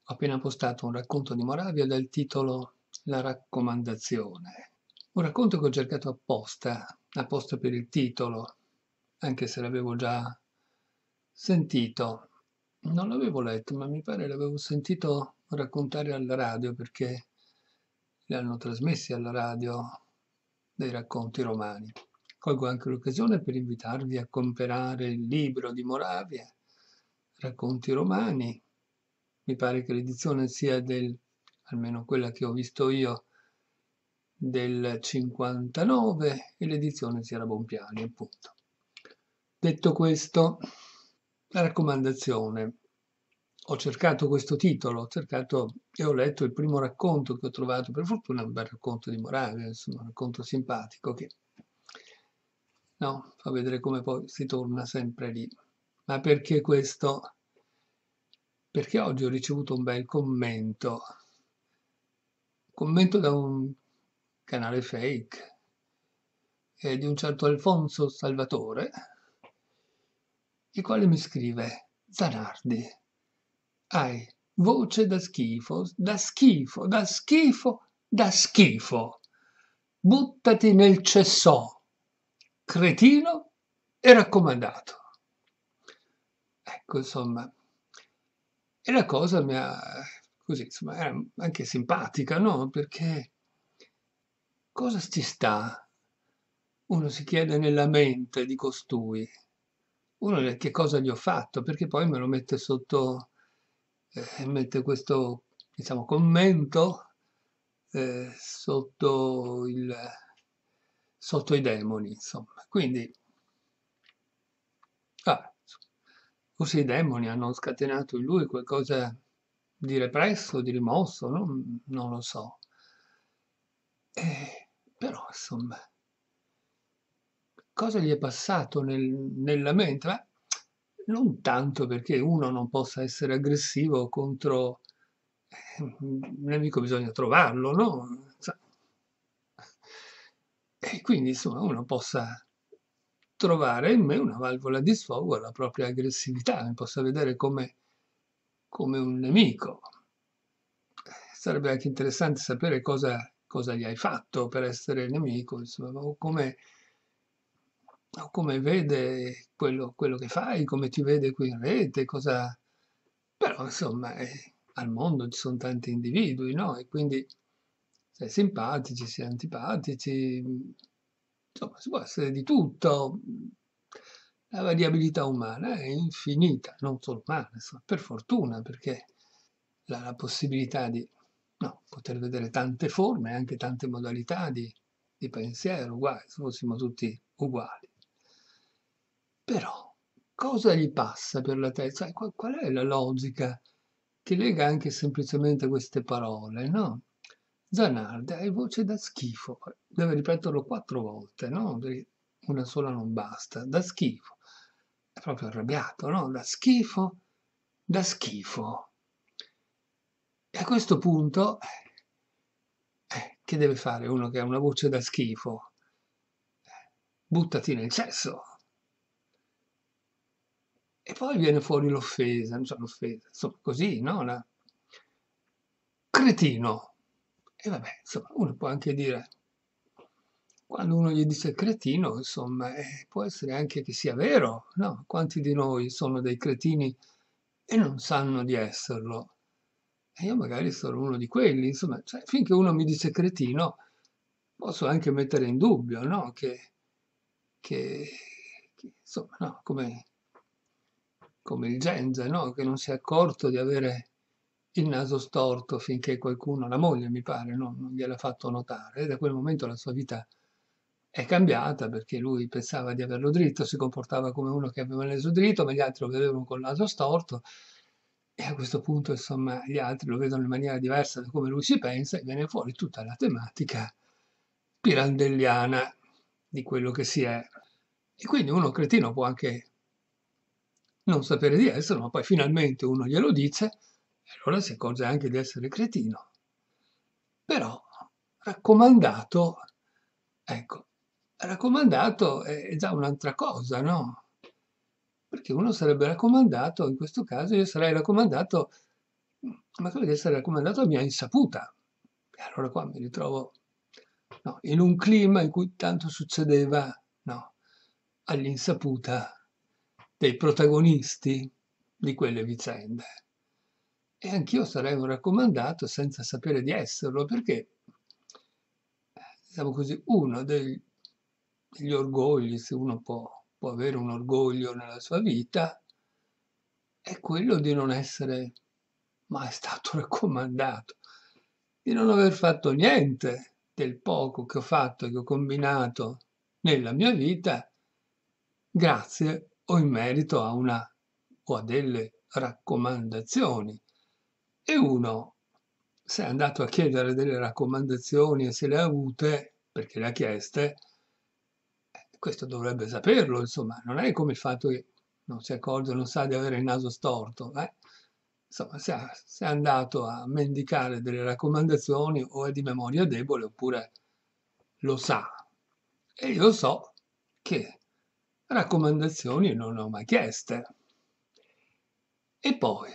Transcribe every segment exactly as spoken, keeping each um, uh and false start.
Ho appena postato un racconto di Moravia dal titolo La raccomandazione. Un racconto che ho cercato apposta, apposta per il titolo, anche se l'avevo già sentito. Non l'avevo letto, ma mi pare l'avevo sentito raccontare alla radio perché li hanno trasmessi alla radio dei racconti romani. Colgo anche l'occasione per invitarvi a comprare il libro di Moravia, Racconti romani. Mi pare che l'edizione sia del, almeno quella che ho visto io, del cinquantanove e l'edizione sia la Bonpiani, appunto. Detto questo, la raccomandazione. Ho cercato questo titolo, ho cercato e ho letto il primo racconto che ho trovato, per fortuna un bel racconto di Moravia, insomma, un racconto simpatico che no, fa vedere come poi si torna sempre lì. Ma perché questo? Perché oggi ho ricevuto un bel commento, commento da un canale fake eh, di un certo Alfonso Salvatore, il quale mi scrive: Zanardi, hai voce da schifo, da schifo, da schifo, da schifo. Buttati nel cessò, cretino e raccomandato. Ecco, insomma, e la cosa mi ha, così, insomma, era anche simpatica, no? Perché cosa ci sta? Uno si chiede nella mente di costui. Uno dice, che cosa gli ho fatto? Perché poi me lo mette sotto, eh, mette questo, diciamo, commento eh, sotto il, sotto i demoni, insomma. Quindi, ah, forse i demoni hanno scatenato in lui qualcosa di represso, di rimosso, no? Non lo so. Eh, però, insomma, cosa gli è passato nel- nella mente? Beh, non tanto perché uno non possa essere aggressivo contro eh, un nemico, bisogna trovarlo, no? Sa- E quindi, insomma, uno possa trovare in me una valvola di sfogo alla propria aggressività, mi possa vedere come, come un nemico. Sarebbe anche interessante sapere cosa, cosa gli hai fatto per essere nemico, insomma, o come, o come vede quello, quello che fai, come ti vede qui in rete, cosa... Però, insomma, eh, al mondo ci sono tanti individui, no? E quindi si è simpatici, si è antipatici, insomma, si può essere di tutto. La variabilità umana è infinita, non solo umana, insomma, per fortuna, perché la, la possibilità di no, poter vedere tante forme, anche tante modalità di, di pensiero, uguali, se fossimo tutti uguali. Però, cosa gli passa per la testa? Cioè, qual, qual è la logica che lega anche semplicemente queste parole, no? Zanardi, hai voce da schifo, deve ripeterlo quattro volte, no? Perché una sola non basta, da schifo. È proprio arrabbiato, no? Da schifo, da schifo. E a questo punto, eh, che deve fare uno che ha una voce da schifo? Eh, buttati nel cesso. E poi viene fuori l'offesa, non so, l'offesa, insomma, così, no? La... Cretino. E vabbè, insomma, uno può anche dire, quando uno gli dice cretino, insomma, eh, può essere anche che sia vero, no? Quanti di noi sono dei cretini e non sanno di esserlo? E io magari sono uno di quelli, insomma, cioè, finché uno mi dice cretino, posso anche mettere in dubbio, no? Che, che, che, insomma, no, come, come il Genza, no? Che non si è accorto di avere il naso storto finché qualcuno, la moglie mi pare, no? Non gliel'ha fatto notare. E da quel momento la sua vita è cambiata perché lui pensava di averlo dritto, si comportava come uno che aveva il naso dritto, ma gli altri lo vedevano col naso storto. E a questo punto, insomma, gli altri lo vedono in maniera diversa da come lui si pensa e viene fuori tutta la tematica pirandelliana di quello che si è. E quindi uno cretino può anche non sapere di essere, ma poi finalmente uno glielo dice e allora si accorge anche di essere cretino. Però raccomandato, ecco, raccomandato è è già un'altra cosa, no? Perché uno sarebbe raccomandato, in questo caso io sarei raccomandato ma quello di essere raccomandato a mia insaputa. E allora qua mi ritrovo, no, in un clima in cui tanto succedeva, no, all'insaputa dei protagonisti di quelle vicende. E anch'io sarei un raccomandato senza sapere di esserlo, perché, diciamo così, uno dei- degli orgogli, se uno può, può avere un orgoglio nella sua vita, è quello di non essere mai stato raccomandato, di non aver fatto niente del poco che ho fatto e che ho combinato nella mia vita, grazie o in merito a una o a delle raccomandazioni. E uno, se è andato a chiedere delle raccomandazioni e se le ha avute, perché le ha chieste, eh, questo dovrebbe saperlo, insomma, non è come il fatto che non si accorge, non sa di avere il naso storto, eh? Insomma, se, ha- se è andato a mendicare delle raccomandazioni o è di memoria debole oppure lo sa. E io so che raccomandazioni non ne ho mai chieste. E poi,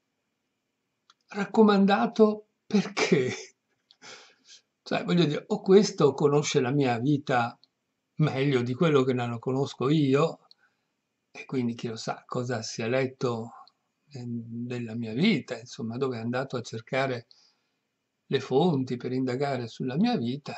raccomandato perché? Cioè, voglio dire, o questo conosce la mia vita meglio di quello che non lo conosco io, e quindi chi lo sa cosa si è letto eh, della mia vita, insomma, dove è andato a cercare le fonti per indagare sulla mia vita,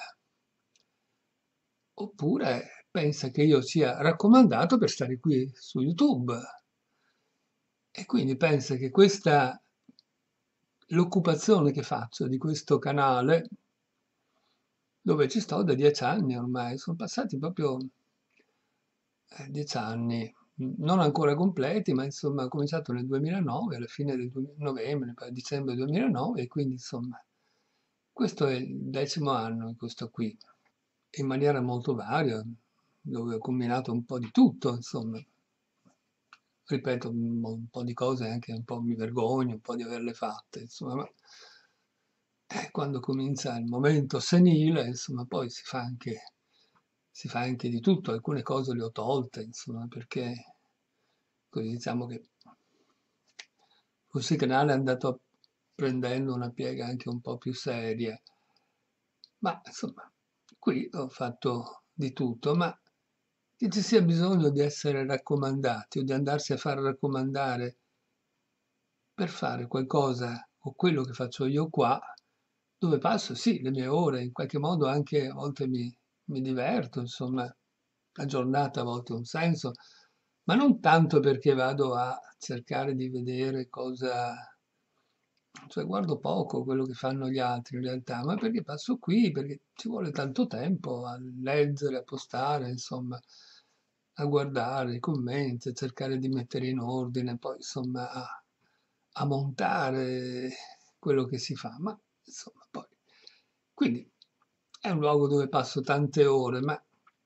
oppure pensa che io sia raccomandato per stare qui su YouTube e quindi pensa che questa l'occupazione che faccio di questo canale, dove ci sto da dieci anni ormai, sono passati proprio eh, dieci anni, non ancora completi, ma insomma ho cominciato nel duemilanove, alla fine del du- novembre, poi dicembre duemilanove, e quindi insomma questo è il decimo anno in questo qui, in maniera molto varia, dove ho combinato un po' di tutto, insomma. Ripeto, un un po' di cose anche un po' mi vergogno, un po' di averle fatte, insomma, ma eh, quando comincia il momento senile, insomma, poi si fa anche, si fa anche di tutto, alcune cose le ho tolte, insomma, perché così diciamo che forse il canale è andato prendendo una piega anche un po' più seria, ma insomma, qui ho fatto di tutto, ma che ci sia bisogno di essere raccomandati o di andarsi a far raccomandare per fare qualcosa o quello che faccio io qua, dove passo sì le mie ore, in qualche modo anche a volte mi, mi diverto, insomma, la giornata a volte ha un senso, ma non tanto perché vado a cercare di vedere cosa, cioè guardo poco quello che fanno gli altri in realtà, ma perché passo qui, perché ci vuole tanto tempo a leggere, a postare, insomma, a guardare i commenti, a cercare di mettere in ordine, poi insomma a, a montare quello che si fa. Ma insomma, poi. Quindi è un luogo dove passo tante ore, ma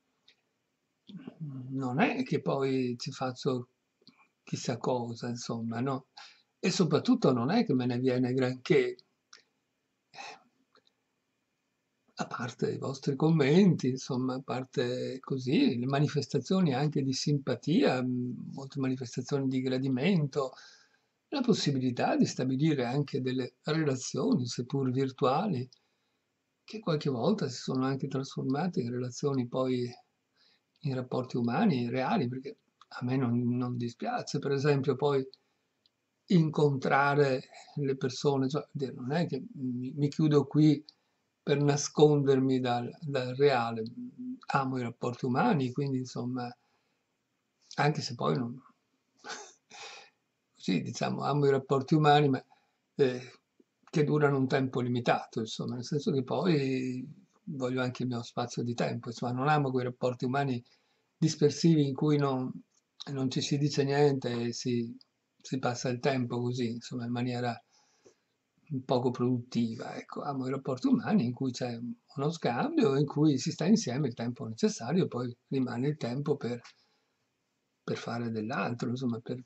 non è che poi ci faccio chissà cosa, insomma, no? E soprattutto non è che me ne viene granché, a parte i vostri commenti, insomma, a parte così, le manifestazioni anche di simpatia, mh, molte manifestazioni di gradimento, la possibilità di stabilire anche delle relazioni, seppur virtuali, che qualche volta si sono anche trasformate in relazioni poi in rapporti umani reali, perché a me non, non dispiace, per esempio, poi incontrare le persone, cioè, dire, non è che mi, mi chiudo qui per nascondermi dal, dal reale, amo i rapporti umani, quindi insomma, anche se poi non... Così diciamo, amo i rapporti umani, ma eh, che durano un tempo limitato, insomma, nel senso che poi voglio anche il mio spazio di tempo, insomma, non amo quei rapporti umani dispersivi in cui non, non ci si dice niente e si, si passa il tempo così, insomma, in maniera poco produttiva. Ecco, amo i rapporti umani in cui c'è uno scambio, in cui si sta insieme il tempo necessario, poi rimane il tempo per, per fare dell'altro, insomma, per...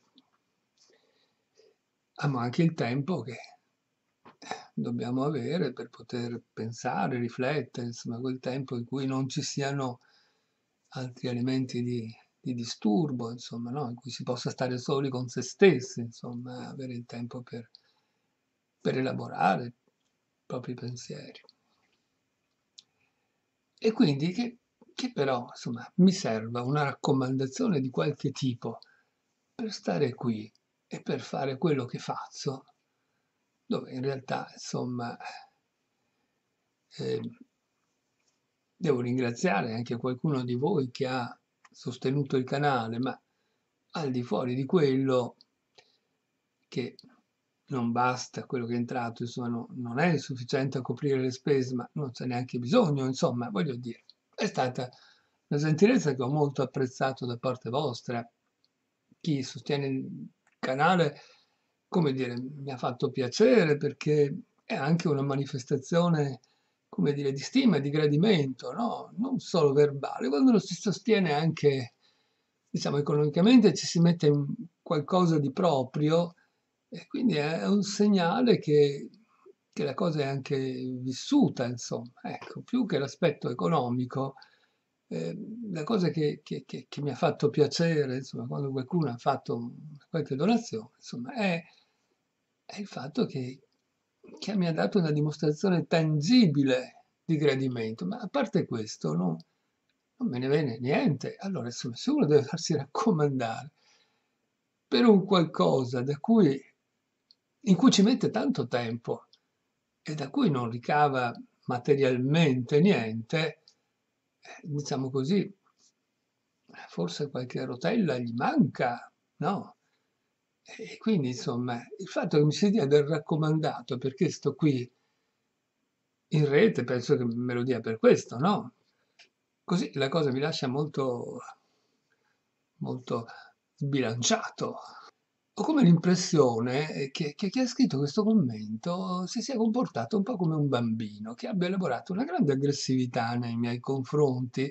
amo anche il tempo che dobbiamo avere per poter pensare, riflettere, insomma, quel tempo in cui non ci siano altri elementi di, di disturbo, insomma, no? In cui si possa stare soli con se stessi, insomma, avere il tempo per, per elaborare i propri pensieri. E quindi che, che però, insomma, mi serva una raccomandazione di qualche tipo per stare qui e per fare quello che faccio, dove in realtà, insomma, eh, devo ringraziare anche qualcuno di voi che ha sostenuto il canale, ma al di fuori di quello, che non basta quello che è entrato, insomma, no, non è sufficiente a coprire le spese, ma non c'è neanche bisogno, insomma, voglio dire, è stata una gentilezza che ho molto apprezzato da parte vostra. Chi sostiene il canale, come dire, mi ha fatto piacere perché è anche una manifestazione, come dire, di stima e di gradimento, no? Non solo verbale, quando lo si sostiene anche, diciamo, economicamente ci si mette in qualcosa di proprio e quindi è un segnale che, che la cosa è anche vissuta, insomma, ecco, più che l'aspetto economico. Eh, la cosa che, che- che- che mi ha fatto piacere, insomma, quando qualcuno ha fatto qualche donazione, insomma, è, è il fatto che, che mi ha dato una dimostrazione tangibile di gradimento. Ma a parte questo, no, non me ne viene niente. Allora, insomma, se uno deve farsi raccomandare per un qualcosa da cui, in cui ci mette tanto tempo e da cui non ricava materialmente niente, eh, diciamo così, forse qualche rotella gli manca, no? E quindi, insomma, il fatto che mi si dia del raccomandato perché sto qui in rete, penso che me lo dia per questo, no? Così la cosa mi lascia molto, molto sbilanciato. Ho come l'impressione che, che chi ha scritto questo commento si sia comportato un po' come un bambino, che abbia elaborato una grande aggressività nei miei confronti.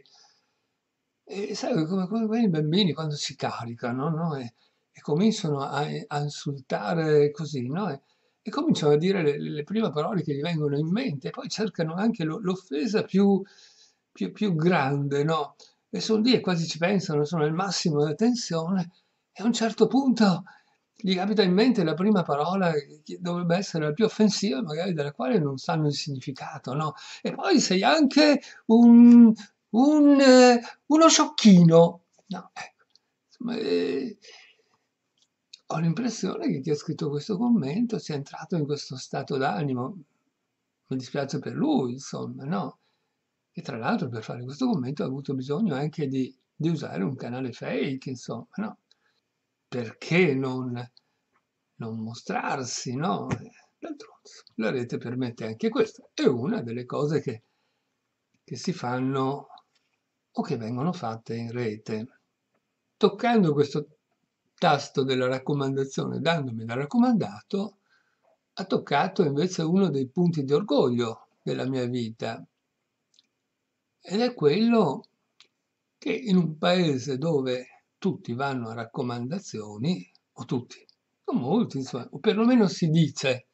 E sai, come, come quei bambini quando si caricano, no? E, e cominciano a, a insultare così, no? E, e cominciano a dire le, le prime parole che gli vengono in mente, e poi cercano anche lo- l'offesa più, più, più grande, no? E sono lì e quasi ci pensano, sono al massimo della tensione, e a un certo punto gli capita in mente la prima parola che dovrebbe essere la più offensiva, magari della quale non sanno il significato, no? E poi sei anche un, un, eh, uno sciocchino. No, ecco. Insomma, eh, ho l'impressione che chi ha scritto questo commento sia entrato in questo stato d'animo. Mi dispiace per lui, insomma, no? E tra l'altro per fare questo commento ha avuto bisogno anche di, di usare un canale fake, insomma, no? Perché non, non mostrarsi, no? D'altronde, la rete permette anche questo. È una delle cose che, che si fanno o che vengono fatte in rete. Toccando questo tasto della raccomandazione, dandomi da raccomandato, ha toccato invece uno dei punti di orgoglio della mia vita, ed è quello che in un paese dove tutti vanno a raccomandazioni, o tutti, o molti, insomma, o perlomeno si dice,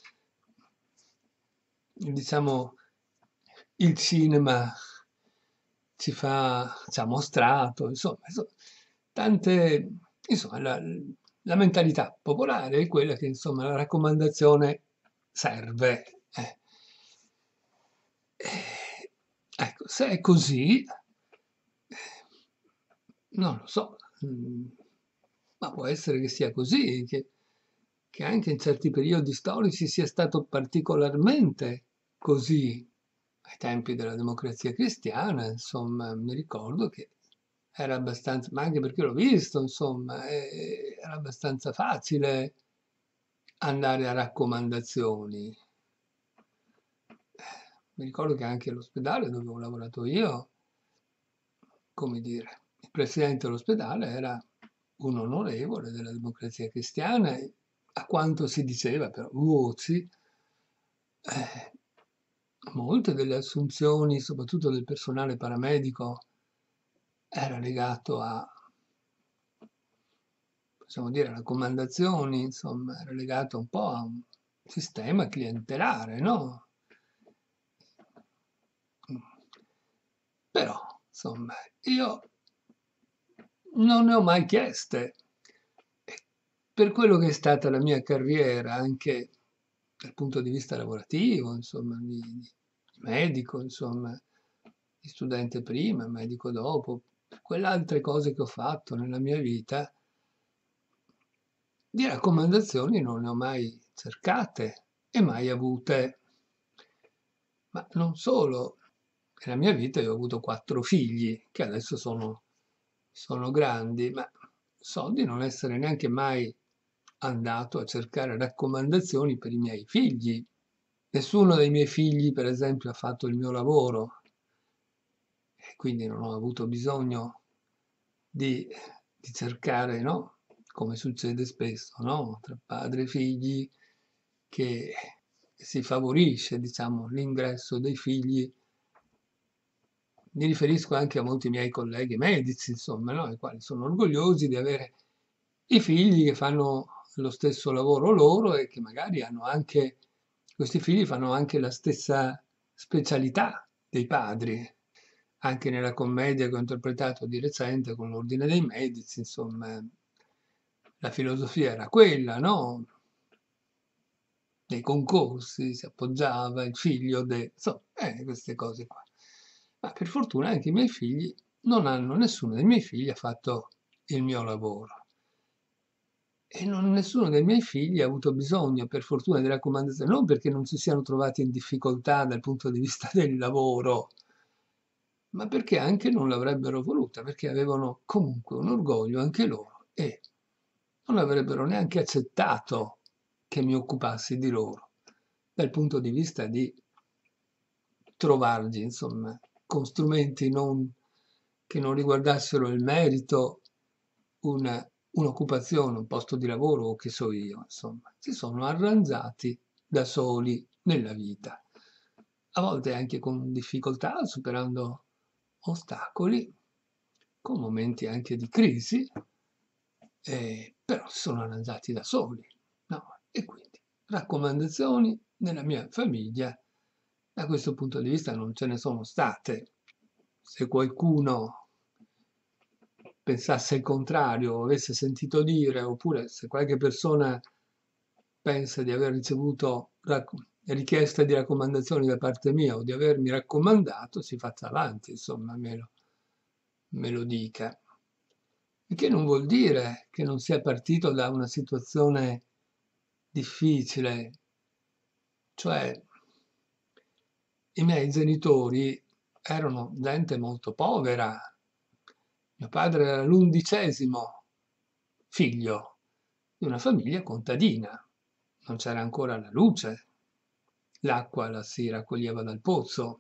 diciamo, il cinema ci fa, ci ha mostrato, insomma, insomma, tante, insomma, la, la mentalità popolare è quella che, insomma, la raccomandazione serve. eh. Eh, ecco, se è così, eh, non lo so, mm, ma può essere che sia così, che, che anche in certi periodi storici sia stato particolarmente così. Ai tempi della Democrazia Cristiana, insomma, mi ricordo che era abbastanza, ma anche perché l'ho visto, insomma, eh, era abbastanza facile andare a raccomandazioni. Mi ricordo che anche all'ospedale dove ho lavorato io, come dire, il presidente dell'ospedale era un onorevole della Democrazia Cristiana, e a quanto si diceva per voci, eh, molte delle assunzioni, soprattutto del personale paramedico, era legato a, possiamo dire, raccomandazioni, insomma, era legato un po' a un sistema clientelare, no? Però, insomma, io non ne ho mai chieste. E per quello che è stata la mia carriera, anche dal punto di vista lavorativo, insomma, di, di medico, insomma, di studente prima, medico dopo, quelle altre cose che ho fatto nella mia vita, di raccomandazioni non ne ho mai cercate e mai avute. Ma non solo, nella mia vita io ho avuto quattro figli, che adesso sono, sono grandi, ma so di non essere neanche mai andato a cercare raccomandazioni per i miei figli. Nessuno dei miei figli, per esempio, ha fatto il mio lavoro e quindi non ho avuto bisogno di, di cercare, no? Come succede spesso, no? Tra padri e figli, che si favorisce, diciamo, l'ingresso dei figli. Mi riferisco anche a molti miei colleghi medici, insomma, no? I quali sono orgogliosi di avere i figli che fanno lo stesso lavoro loro e che magari hanno anche, questi figli fanno anche la stessa specialità dei padri. Anche nella commedia che ho interpretato di recente con l'Ordine dei Medici, insomma, la filosofia era quella, no? Nei concorsi si appoggiava il figlio de... insomma, eh, queste cose qua. Ma per fortuna anche i miei figli non hanno, nessuno dei miei figli ha fatto il mio lavoro. E non, nessuno dei miei figli ha avuto bisogno, per fortuna, di raccomandazioni, non perché non si siano trovati in difficoltà dal punto di vista del lavoro, ma perché anche non l'avrebbero voluta, perché avevano comunque un orgoglio anche loro e non avrebbero neanche accettato che mi occupassi di loro, dal punto di vista di trovargli, insomma, con strumenti non, che non riguardassero il merito, una, un'occupazione, un posto di lavoro o che so io, insomma, si sono arrangiati da soli nella vita, a volte anche con difficoltà, superando ostacoli, con momenti anche di crisi, eh, però si sono arrangiati da soli, no? E quindi raccomandazioni nella mia famiglia, da questo punto di vista non ce ne sono state. Se qualcuno pensasse il contrario, o avesse sentito dire, oppure se qualche persona pensa di aver ricevuto racc- richieste di raccomandazioni da parte mia o di avermi raccomandato, si faccia avanti, insomma, me lo, me lo dica. Il che non vuol dire che non sia partito da una situazione difficile, cioè i miei genitori erano gente molto povera. Mio padre era l'undicesimo figlio di una famiglia contadina. Non c'era ancora la luce, l'acqua la si raccoglieva dal pozzo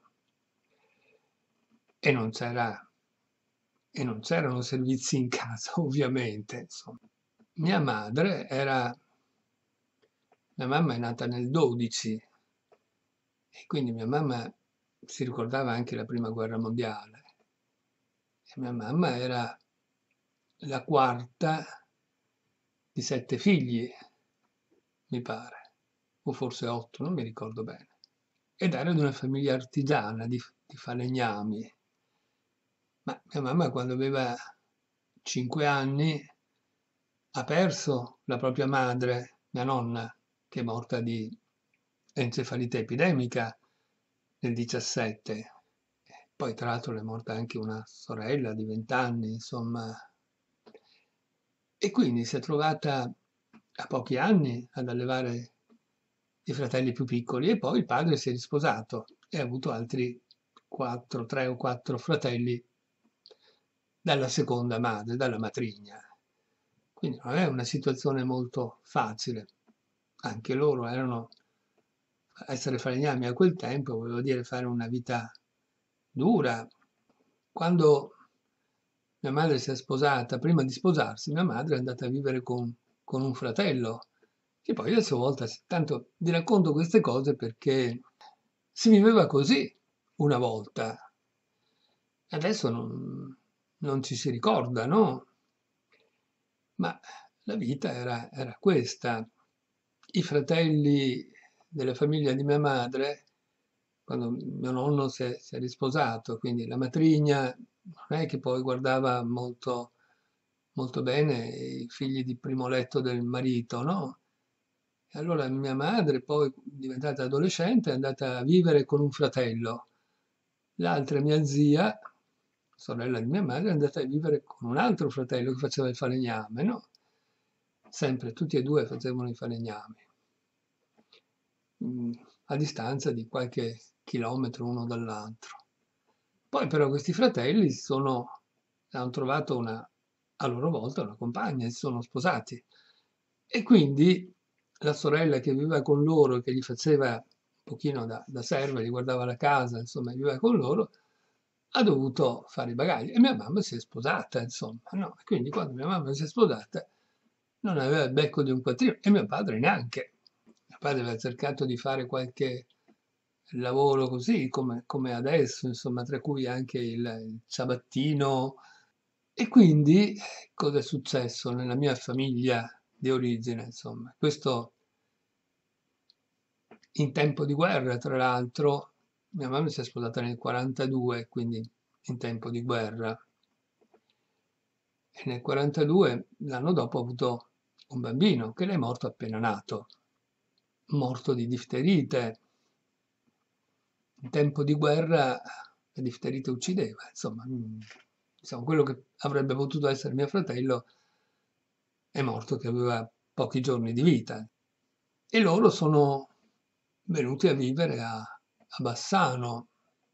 e non c'era, e non c'erano servizi in casa, ovviamente. Insomma. Mia madre era, mia mamma è nata nel dodici e quindi mia mamma si ricordava anche la prima guerra mondiale. E mia mamma era la quarta di sette figli, mi pare, o forse otto, non mi ricordo bene. Ed era di una famiglia artigiana, di, di falegnami. Ma mia mamma quando aveva cinque anni ha perso la propria madre, mia nonna, che è morta di encefalite epidemica nel diciassette. Poi tra l'altro le è morta anche una sorella di venti anni, insomma. E quindi si è trovata a pochi anni ad allevare i fratelli più piccoli e poi il padre si è risposato e ha avuto altri quattro, tre o quattro fratelli dalla seconda madre, dalla matrigna. Quindi non è una situazione molto facile. Anche loro erano, essere falegnami a quel tempo, voleva dire fare una vita dura. Quando mia madre si è sposata, prima di sposarsi, mia madre è andata a vivere con, con un fratello, che poi a sua volta, tanto vi racconto queste cose perché si viveva così una volta. Adesso non, non ci si ricorda, no? Ma la vita era, era questa. I fratelli della famiglia di mia madre, quando mio nonno si è, si è risposato, quindi la matrigna non è che poi guardava molto, molto bene i figli di primo letto del marito, no? E allora mia madre, poi diventata adolescente, è andata a vivere con un fratello. L'altra mia zia, sorella di mia madre, è andata a vivere con un altro fratello che faceva il falegname, no? Sempre, tutti e due facevano i falegnami, mm, a distanza di qualche chilometro uno dall'altro. Poi però questi fratelli si sono, hanno trovato una, a loro volta una compagna, si sono sposati. E quindi la sorella che viveva con loro, che gli faceva un pochino da, da serva, gli guardava la casa, insomma, viveva con loro, ha dovuto fare i bagagli. E mia mamma si è sposata, insomma, no? E quindi quando mia mamma si è sposata non aveva il becco di un quattrino, e mio padre neanche. Mio padre aveva cercato di fare qualche lavoro così, come, come adesso, insomma, tra cui anche il, il ciabattino. E quindi cosa è successo nella mia famiglia di origine, insomma? Questo in tempo di guerra, tra l'altro, mia mamma si è sposata nel quarantadue, quindi in tempo di guerra. E nel quarantadue, l'anno dopo, ha avuto un bambino che le è morto appena nato, morto di difterite. In tempo di guerra la difterite uccideva, insomma, mm, insomma, quello che avrebbe potuto essere mio fratello è morto che aveva pochi giorni di vita. E loro sono venuti a vivere a, a Bassano,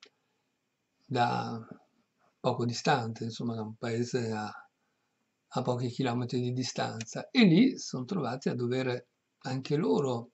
da poco distante, insomma, da un paese a, a pochi chilometri di distanza. E lì sono trovati a dover anche loro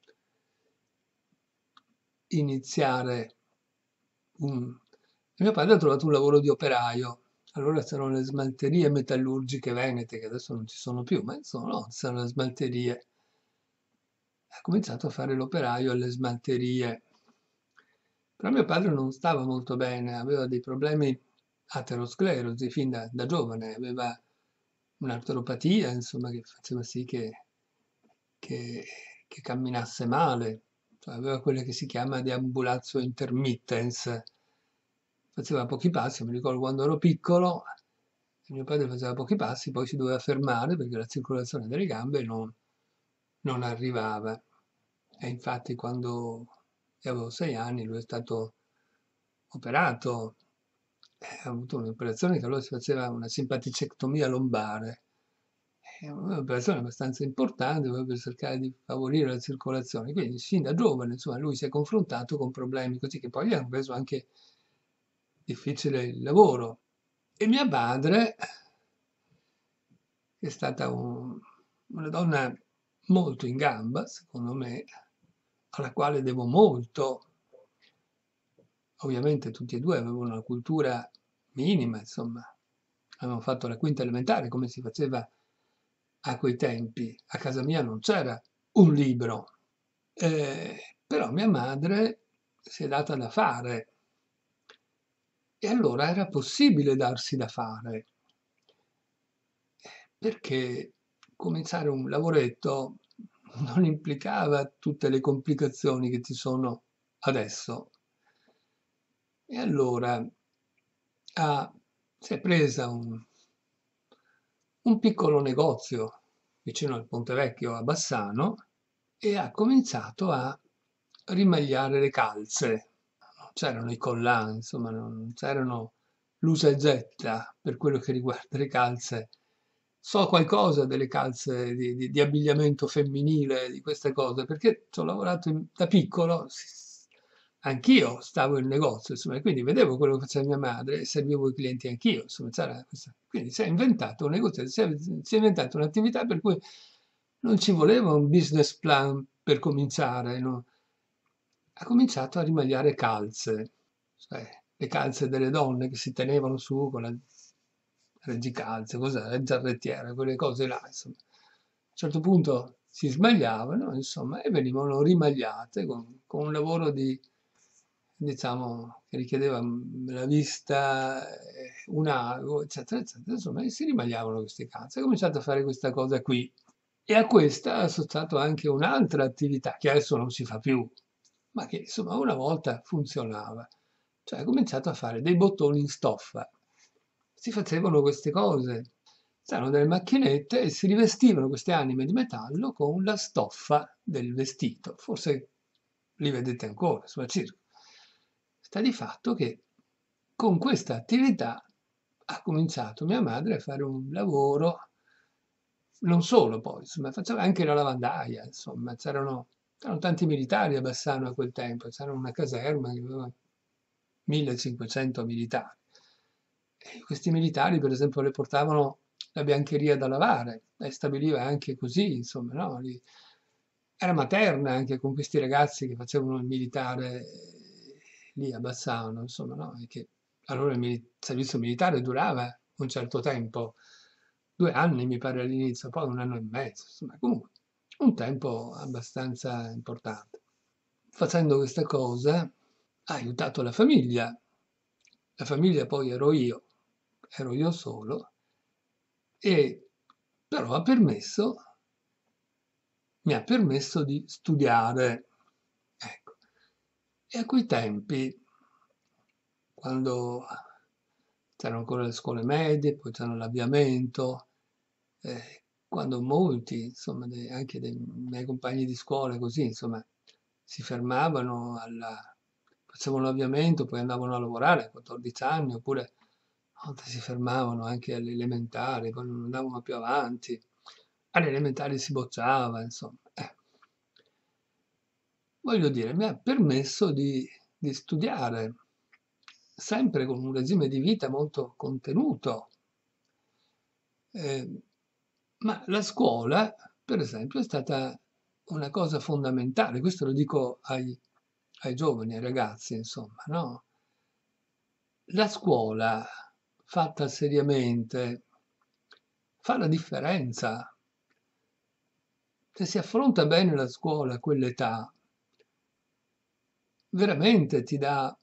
iniziare un... Mio padre ha trovato un lavoro di operaio. Allora c'erano le smalterie metallurgiche venete, che adesso non ci sono più, ma insomma, no, c'erano le smalterie. Ha cominciato a fare l'operaio alle smalterie. Però mio padre non stava molto bene, aveva dei problemi aterosclerosi fin da, da giovane, aveva un'artropatia, insomma, che faceva sì che, che, che camminasse male, cioè, aveva quella che si chiama deambulazio intermittens, faceva pochi passi, mi ricordo quando ero piccolo, mio padre faceva pochi passi, poi si doveva fermare perché la circolazione delle gambe non, non arrivava. E infatti quando io avevo sei anni lui è stato operato, eh, ha avuto un'operazione che allora si faceva una simpaticectomia lombare. È un'operazione abbastanza importante proprio per cercare di favorire la circolazione. Quindi fin da giovane, insomma, lui si è confrontato con problemi così che poi gli hanno reso anche difficile il lavoro. E mia madre è stata un- una donna molto in gamba, secondo me, alla quale devo molto. Ovviamente tutti e due avevano una cultura minima, insomma, avevano fatto la quinta elementare come si faceva a quei tempi. A casa mia non c'era un libro, eh, però mia madre si è data da fare e allora era possibile darsi da fare, perché cominciare un lavoretto non implicava tutte le complicazioni che ci sono adesso. E allora ha, si è presa un, un piccolo negozio vicino al Ponte Vecchio a Bassano e ha cominciato a rimagliare le calze. Non c'erano i collant, insomma, non c'erano l'usa e getta per quello che riguarda le calze. So qualcosa delle calze di, di- di abbigliamento femminile, di queste cose, perché ci ho lavorato in- da piccolo, s- anch'io stavo in negozio, insomma, e quindi vedevo quello che faceva mia madre e servivo i clienti anch'io, insomma, c'era questa- quindi si è inventato un negozio, si è, si è inventato un'attività per cui non ci voleva un business plan per cominciare, no? Ha cominciato a rimagliare calze, cioè le calze delle donne che si tenevano su con la reggicalze, cos'è, la giarrettiera, quelle cose là, insomma. A un certo punto si sbagliavano, insomma, e venivano rimagliate con, con un lavoro di, diciamo, che richiedeva mm, la vista, eh, un ago, eccetera, eccetera, insomma, e si rimagliavano queste calze. Ha cominciato a fare questa cosa qui. E a questa ha associato anche un'altra attività che adesso non si fa più, ma che insomma una volta funzionava. Cioè ha cominciato a fare dei bottoni in stoffa. Si facevano queste cose. c'erano delle macchinette e si rivestivano queste anime di metallo con la stoffa del vestito. Forse li vedete ancora sulla circa. Sta di fatto che con questa attività ha cominciato mia madre a fare un lavoro, non solo poi, insomma, faceva anche la lavandaia, insomma, c'erano, c'erano tanti militari a Bassano a quel tempo, c'era una caserma che aveva millecinquecento militari. E questi militari, per esempio, le portavano la biancheria da lavare e stabiliva anche così, insomma, no? Lì- Era materna anche con questi ragazzi che facevano il militare eh, lì a Bassano, insomma, no? E che allora il mili- servizio militare durava un certo tempo, due anni mi pare all'inizio, poi un anno e mezzo, insomma, comunque un tempo abbastanza importante. Facendo questa cosa ha aiutato la famiglia. La famiglia poi ero io, ero io solo, e però ha permesso, mi ha permesso di studiare. Ecco. E a quei tempi, quando c'erano ancora le scuole medie, poi c'era l'avviamento, eh, quando molti, insomma, dei- anche dei miei compagni di scuola, così, insomma, si fermavano alla, facevano l'avviamento, poi andavano a lavorare a quattordici anni, oppure a volte si fermavano anche alle elementari, poi non andavano più avanti. Alle elementari si bocciava, insomma. Eh. Voglio dire, mi ha permesso di, di studiare, sempre con un regime di vita molto contenuto. Eh, ma la scuola, per esempio, è stata una cosa fondamentale, questo lo dico ai, ai giovani, ai ragazzi, insomma, no? La scuola, fatta seriamente, fa la differenza. Se si affronta bene la scuola a quell'età, veramente ti dà,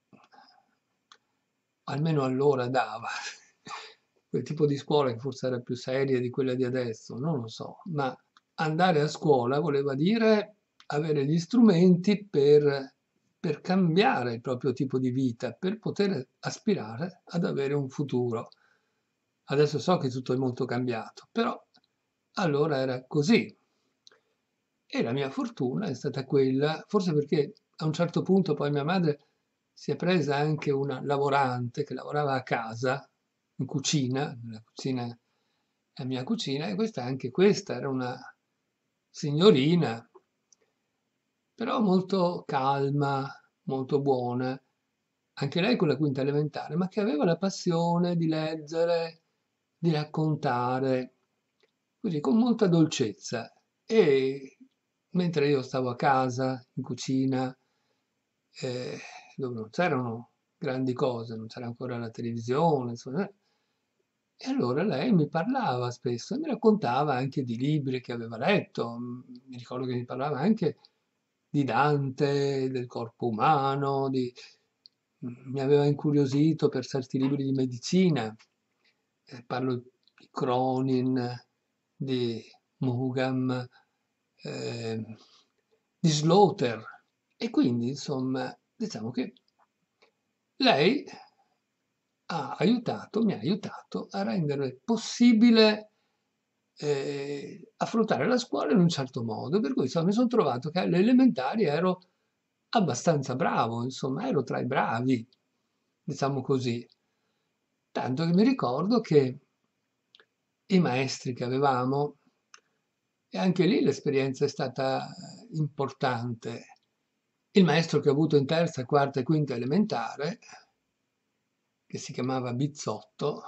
almeno allora dava, quel tipo di scuola che forse era più seria di quella di adesso, non lo so, ma andare a scuola voleva dire avere gli strumenti per, per cambiare il proprio tipo di vita, per poter aspirare ad avere un futuro. Adesso so che tutto è molto cambiato, però allora era così. E la mia fortuna è stata quella, forse perché a un certo punto poi mia madre si è presa anche una lavorante che lavorava a casa, in cucina, nella cucina, la mia cucina, e questa anche questa era una signorina, però molto calma, molto buona, anche lei con la quinta elementare, ma che aveva la passione di leggere, di raccontare, così con molta dolcezza. E mentre io stavo a casa, in cucina, eh, dove non c'erano grandi cose, non c'era ancora la televisione, insomma, eh, e allora lei mi parlava spesso e mi raccontava anche di libri che aveva letto. Mm, Mi ricordo che mi parlava anche di Dante, del corpo umano, di- mm, mi aveva incuriosito per certi libri di medicina. Eh, parlo di Cronin, di Mugam, eh, di Slaughter. E quindi, insomma, diciamo che lei ha aiutato, mi ha aiutato a rendere possibile eh, affrontare la scuola in un certo modo, per cui insomma, mi sono trovato che alle elementari ero abbastanza bravo, insomma, ero tra i bravi, diciamo così. Tanto che mi ricordo che i maestri che avevamo, e anche lì l'esperienza è stata eh, importante. Il maestro che ho avuto in terza, quarta e quinta elementare, che si chiamava Bizzotto,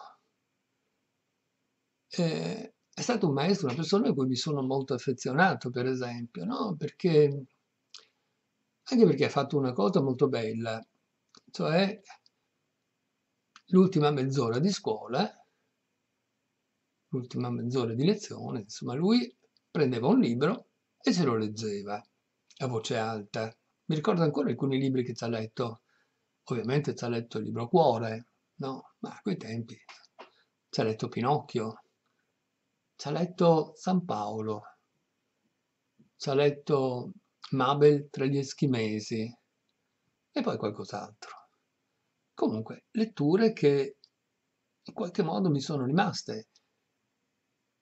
eh, è stato un maestro, una persona a cui mi sono molto affezionato, per esempio, no? Perché, anche perché ha fatto una cosa molto bella, cioè l'ultima mezz'ora di scuola, l'ultima mezz'ora di lezione, insomma, lui prendeva un libro e se lo leggeva a voce alta. Mi ricordo ancora alcuni libri che ci ha letto, ovviamente ci ha letto il libro Cuore, no? Ma a quei tempi ci ha letto Pinocchio, ci ha letto San Paolo, ci ha letto Mabel tra gli eschimesi e poi qualcos'altro. Comunque, letture che in qualche modo mi sono rimaste.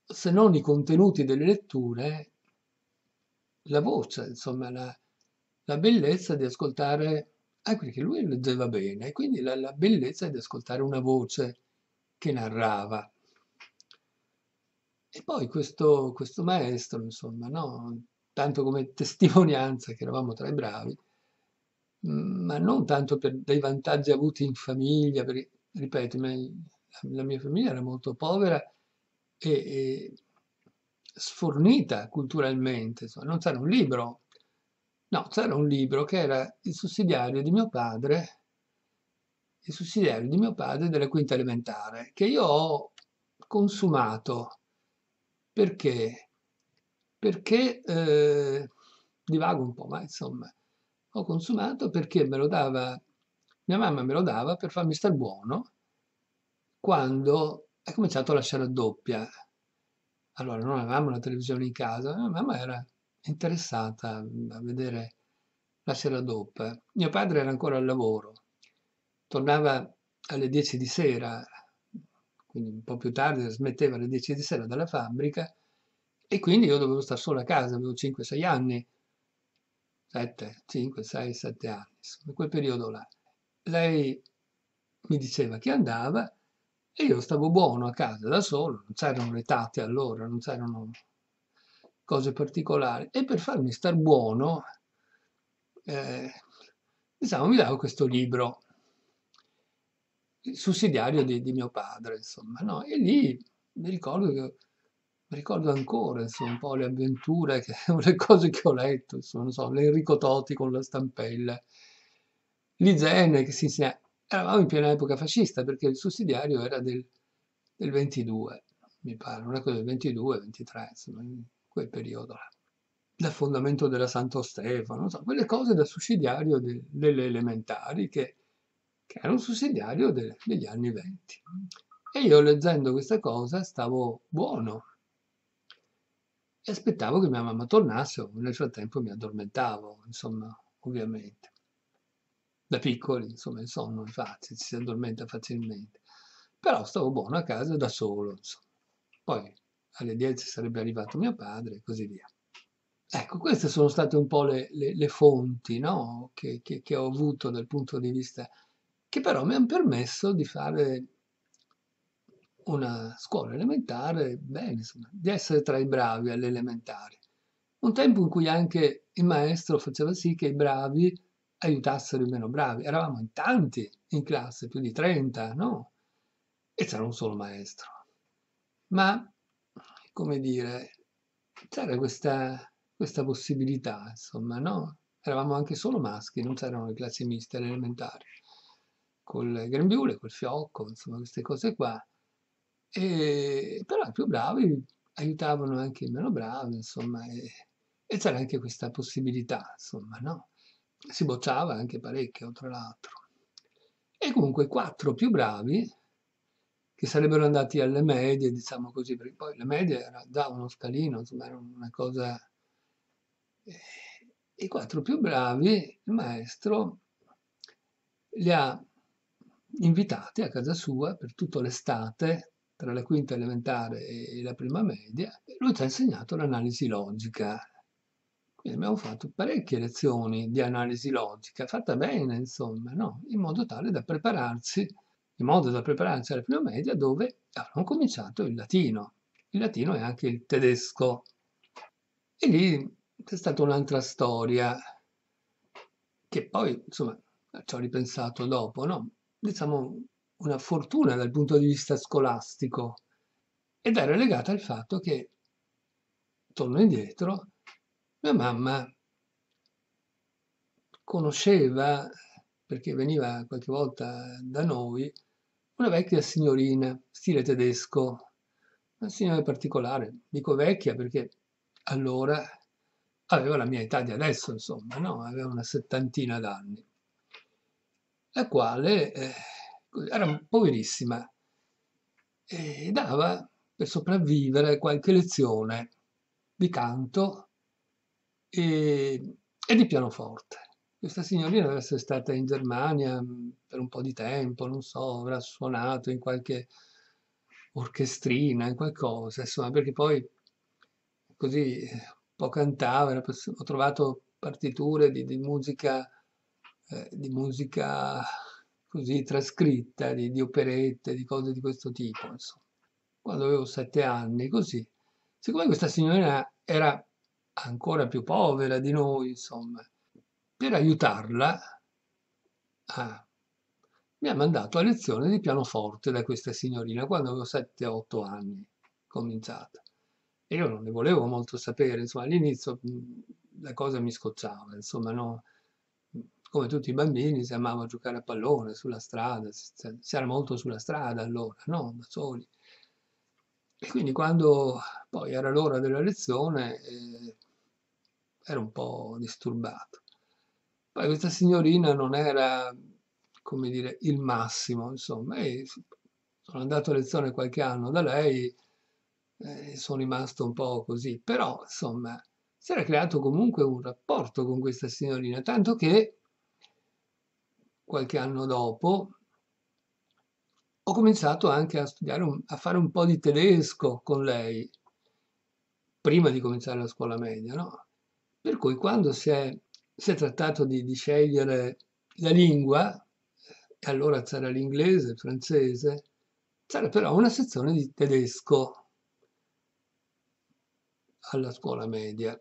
se non i contenuti delle letture, la voce, insomma, la, la bellezza di ascoltare, anche perché lui leggeva bene, quindi la, la bellezza di ascoltare una voce che narrava. E poi questo, questo maestro, insomma, no? Tanto come testimonianza che eravamo tra i bravi, mm, ma non tanto per dei vantaggi avuti in famiglia, perché, ripeto, i miei- la mia famiglia era molto povera e, e sfornita culturalmente, insomma, non c'era un libro, no, c'era un libro che era il sussidiario di mio padre, il sussidiario di mio padre della quinta elementare, che io ho consumato. Perché? Perché, eh, divago un po', ma insomma, ho consumato perché me lo dava, mia mamma me lo dava per farmi star buono quando è cominciato la scena doppia. Allora, non avevamo la televisione in casa, mia mamma era interessata a vedere la sera doppia. Mio padre era ancora al lavoro, tornava alle dieci di sera, quindi un po' più tardi, smetteva alle dieci di sera dalla fabbrica e quindi io dovevo stare solo a casa, avevo cinque sei anni, sette, cinque, sei, sette anni, insomma, in quel periodo là. Lei mi diceva che andava e io stavo buono a casa da solo, non c'erano le tate allora, non c'erano cose particolari. E per farmi star buono, eh, diciamo, mi dava questo libro, il sussidiario di, di mio padre, insomma, no? E lì mi ricordo che mi ricordo ancora, insomma, un po' le avventure, che, le cose che ho letto, insomma, non so, l'Enrico Toti con la stampella, l'Igene che si insegna. Eravamo in piena epoca fascista perché il sussidiario era del, del ventidue, mi pare, una cosa del ventidue, ventitré, insomma, in quel periodo là. L'affondamento della Santo Stefano, non so, quelle cose da sussidiario de- delle elementari che, che era un sussidiario de- degli anni venti. E io leggendo questa cosa stavo buono e aspettavo che mia mamma tornasse, o nel frattempo mi addormentavo, insomma, ovviamente. Da piccoli, insomma, il sonno è facile, ci si addormenta facilmente. Però stavo buono a casa da solo, insomma. Poi alle dieci sarebbe arrivato mio padre e così via. Ecco, queste sono state un po' le, le- le fonti, no? che, che- che ho avuto dal punto di vista, che però mi hanno permesso di fare una scuola elementare, bene, insomma, di essere tra i bravi alle elementari. Un tempo in cui anche il maestro faceva sì che i bravi aiutassero i meno bravi. Eravamo in tanti in classe, più di trenta, no? E c'era un solo maestro. Ma, come dire, c'era questa, questa possibilità, insomma, no? Eravamo anche solo maschi, non c'erano le classi miste alle elementari, col grembiule, col fiocco, insomma, queste cose qua. E, però i più bravi aiutavano anche i meno bravi, insomma, e, e c'era anche questa possibilità, insomma, no? Si bocciava anche parecchio, tra l'altro. E comunque i quattro più bravi, che sarebbero andati alle medie, diciamo così, perché poi le medie era già uno scalino, insomma, era una cosa. eh, I quattro più bravi, il maestro li ha invitati a casa sua per tutta l'estate, tra la quinta elementare e la prima media, e lui ci ha insegnato l'analisi logica. Quindi abbiamo fatto parecchie lezioni di analisi logica, fatta bene, insomma, no? In modo tale da prepararci, in modo da prepararci alla prima media, dove abbiamo cominciato il latino. Il latino e anche il tedesco. E lì c'è stata un'altra storia, che poi, insomma, ci ho ripensato dopo, no? Diciamo una fortuna dal punto di vista scolastico, ed era legata al fatto che, torno indietro, mia mamma conosceva, perché veniva qualche volta da noi, una vecchia signorina, stile tedesco, una signora particolare. Dico vecchia perché allora aveva la mia età di adesso, insomma, no? Aveva una settantina d'anni, la quale eh, era poverissima e dava per sopravvivere qualche lezione di canto e, e di pianoforte. Questa signorina deve essere stata in Germania mh, per un po' di tempo, non so, avrà suonato in qualche orchestrina, qualcosa, insomma, perché poi così eh, un po' cantava, era poss- ho trovato partiture di, di musica, eh, di musica così trascritta, di, di operette, di cose di questo tipo, insomma. Quando avevo sette anni, così. Siccome questa signorina era ancora più povera di noi, insomma, per aiutarla, ah, mi ha mandato a lezione di pianoforte da questa signorina quando avevo sette otto anni, cominciata. E io non ne volevo molto sapere, insomma, all'inizio mh, la cosa mi scocciava, insomma, no? Come tutti i bambini si amava giocare a pallone sulla strada, si, si era molto sulla strada allora, no? Da soli. E quindi quando poi era l'ora della lezione, eh, ero un po' disturbato. Poi questa signorina non era, come dire, il massimo, insomma, e sono andato a lezione qualche anno da lei e sono rimasto un po' così, però insomma si era creato comunque un rapporto con questa signorina, tanto che qualche anno dopo ho cominciato anche a studiare, un- a fare un po' di tedesco con lei, prima di cominciare la scuola media, no? Per cui quando si è, si è trattato di, di scegliere la lingua, e allora c'era l'inglese, il francese, c'era però una sezione di tedesco alla scuola media.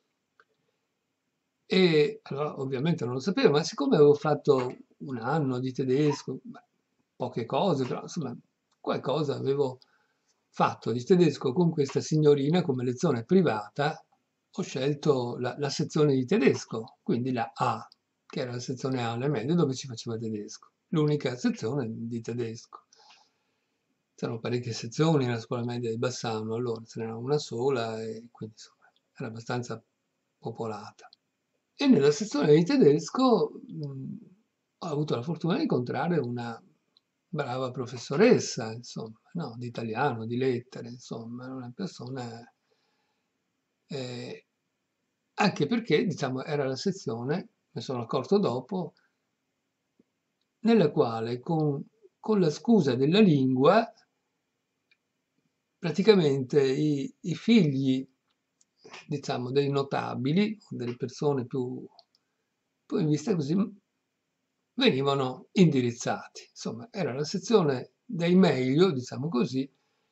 E allora ovviamente non lo sapevo, ma siccome avevo fatto un anno di tedesco, beh, poche cose, però insomma qualcosa avevo fatto di tedesco con questa signorina come lezione privata, ho scelto la, la sezione di tedesco, quindi la A, che era la sezione A alle medie dove si faceva tedesco, l'unica sezione di tedesco. C'erano parecchie sezioni nella scuola media di Bassano, allora ce n'era una sola e quindi insomma era abbastanza popolata. E nella sezione di tedesco mh, ho avuto la fortuna di incontrare una brava professoressa, insomma, no, di italiano, di lettere, insomma, era una persona, eh, anche perché, diciamo, era la sezione, mi sono accorto dopo, nella quale con, con la scusa della lingua praticamente i, i figli, diciamo, dei notabili, o delle persone più, più in vista così, venivano indirizzati. Insomma, era la sezione dei meglio, diciamo così.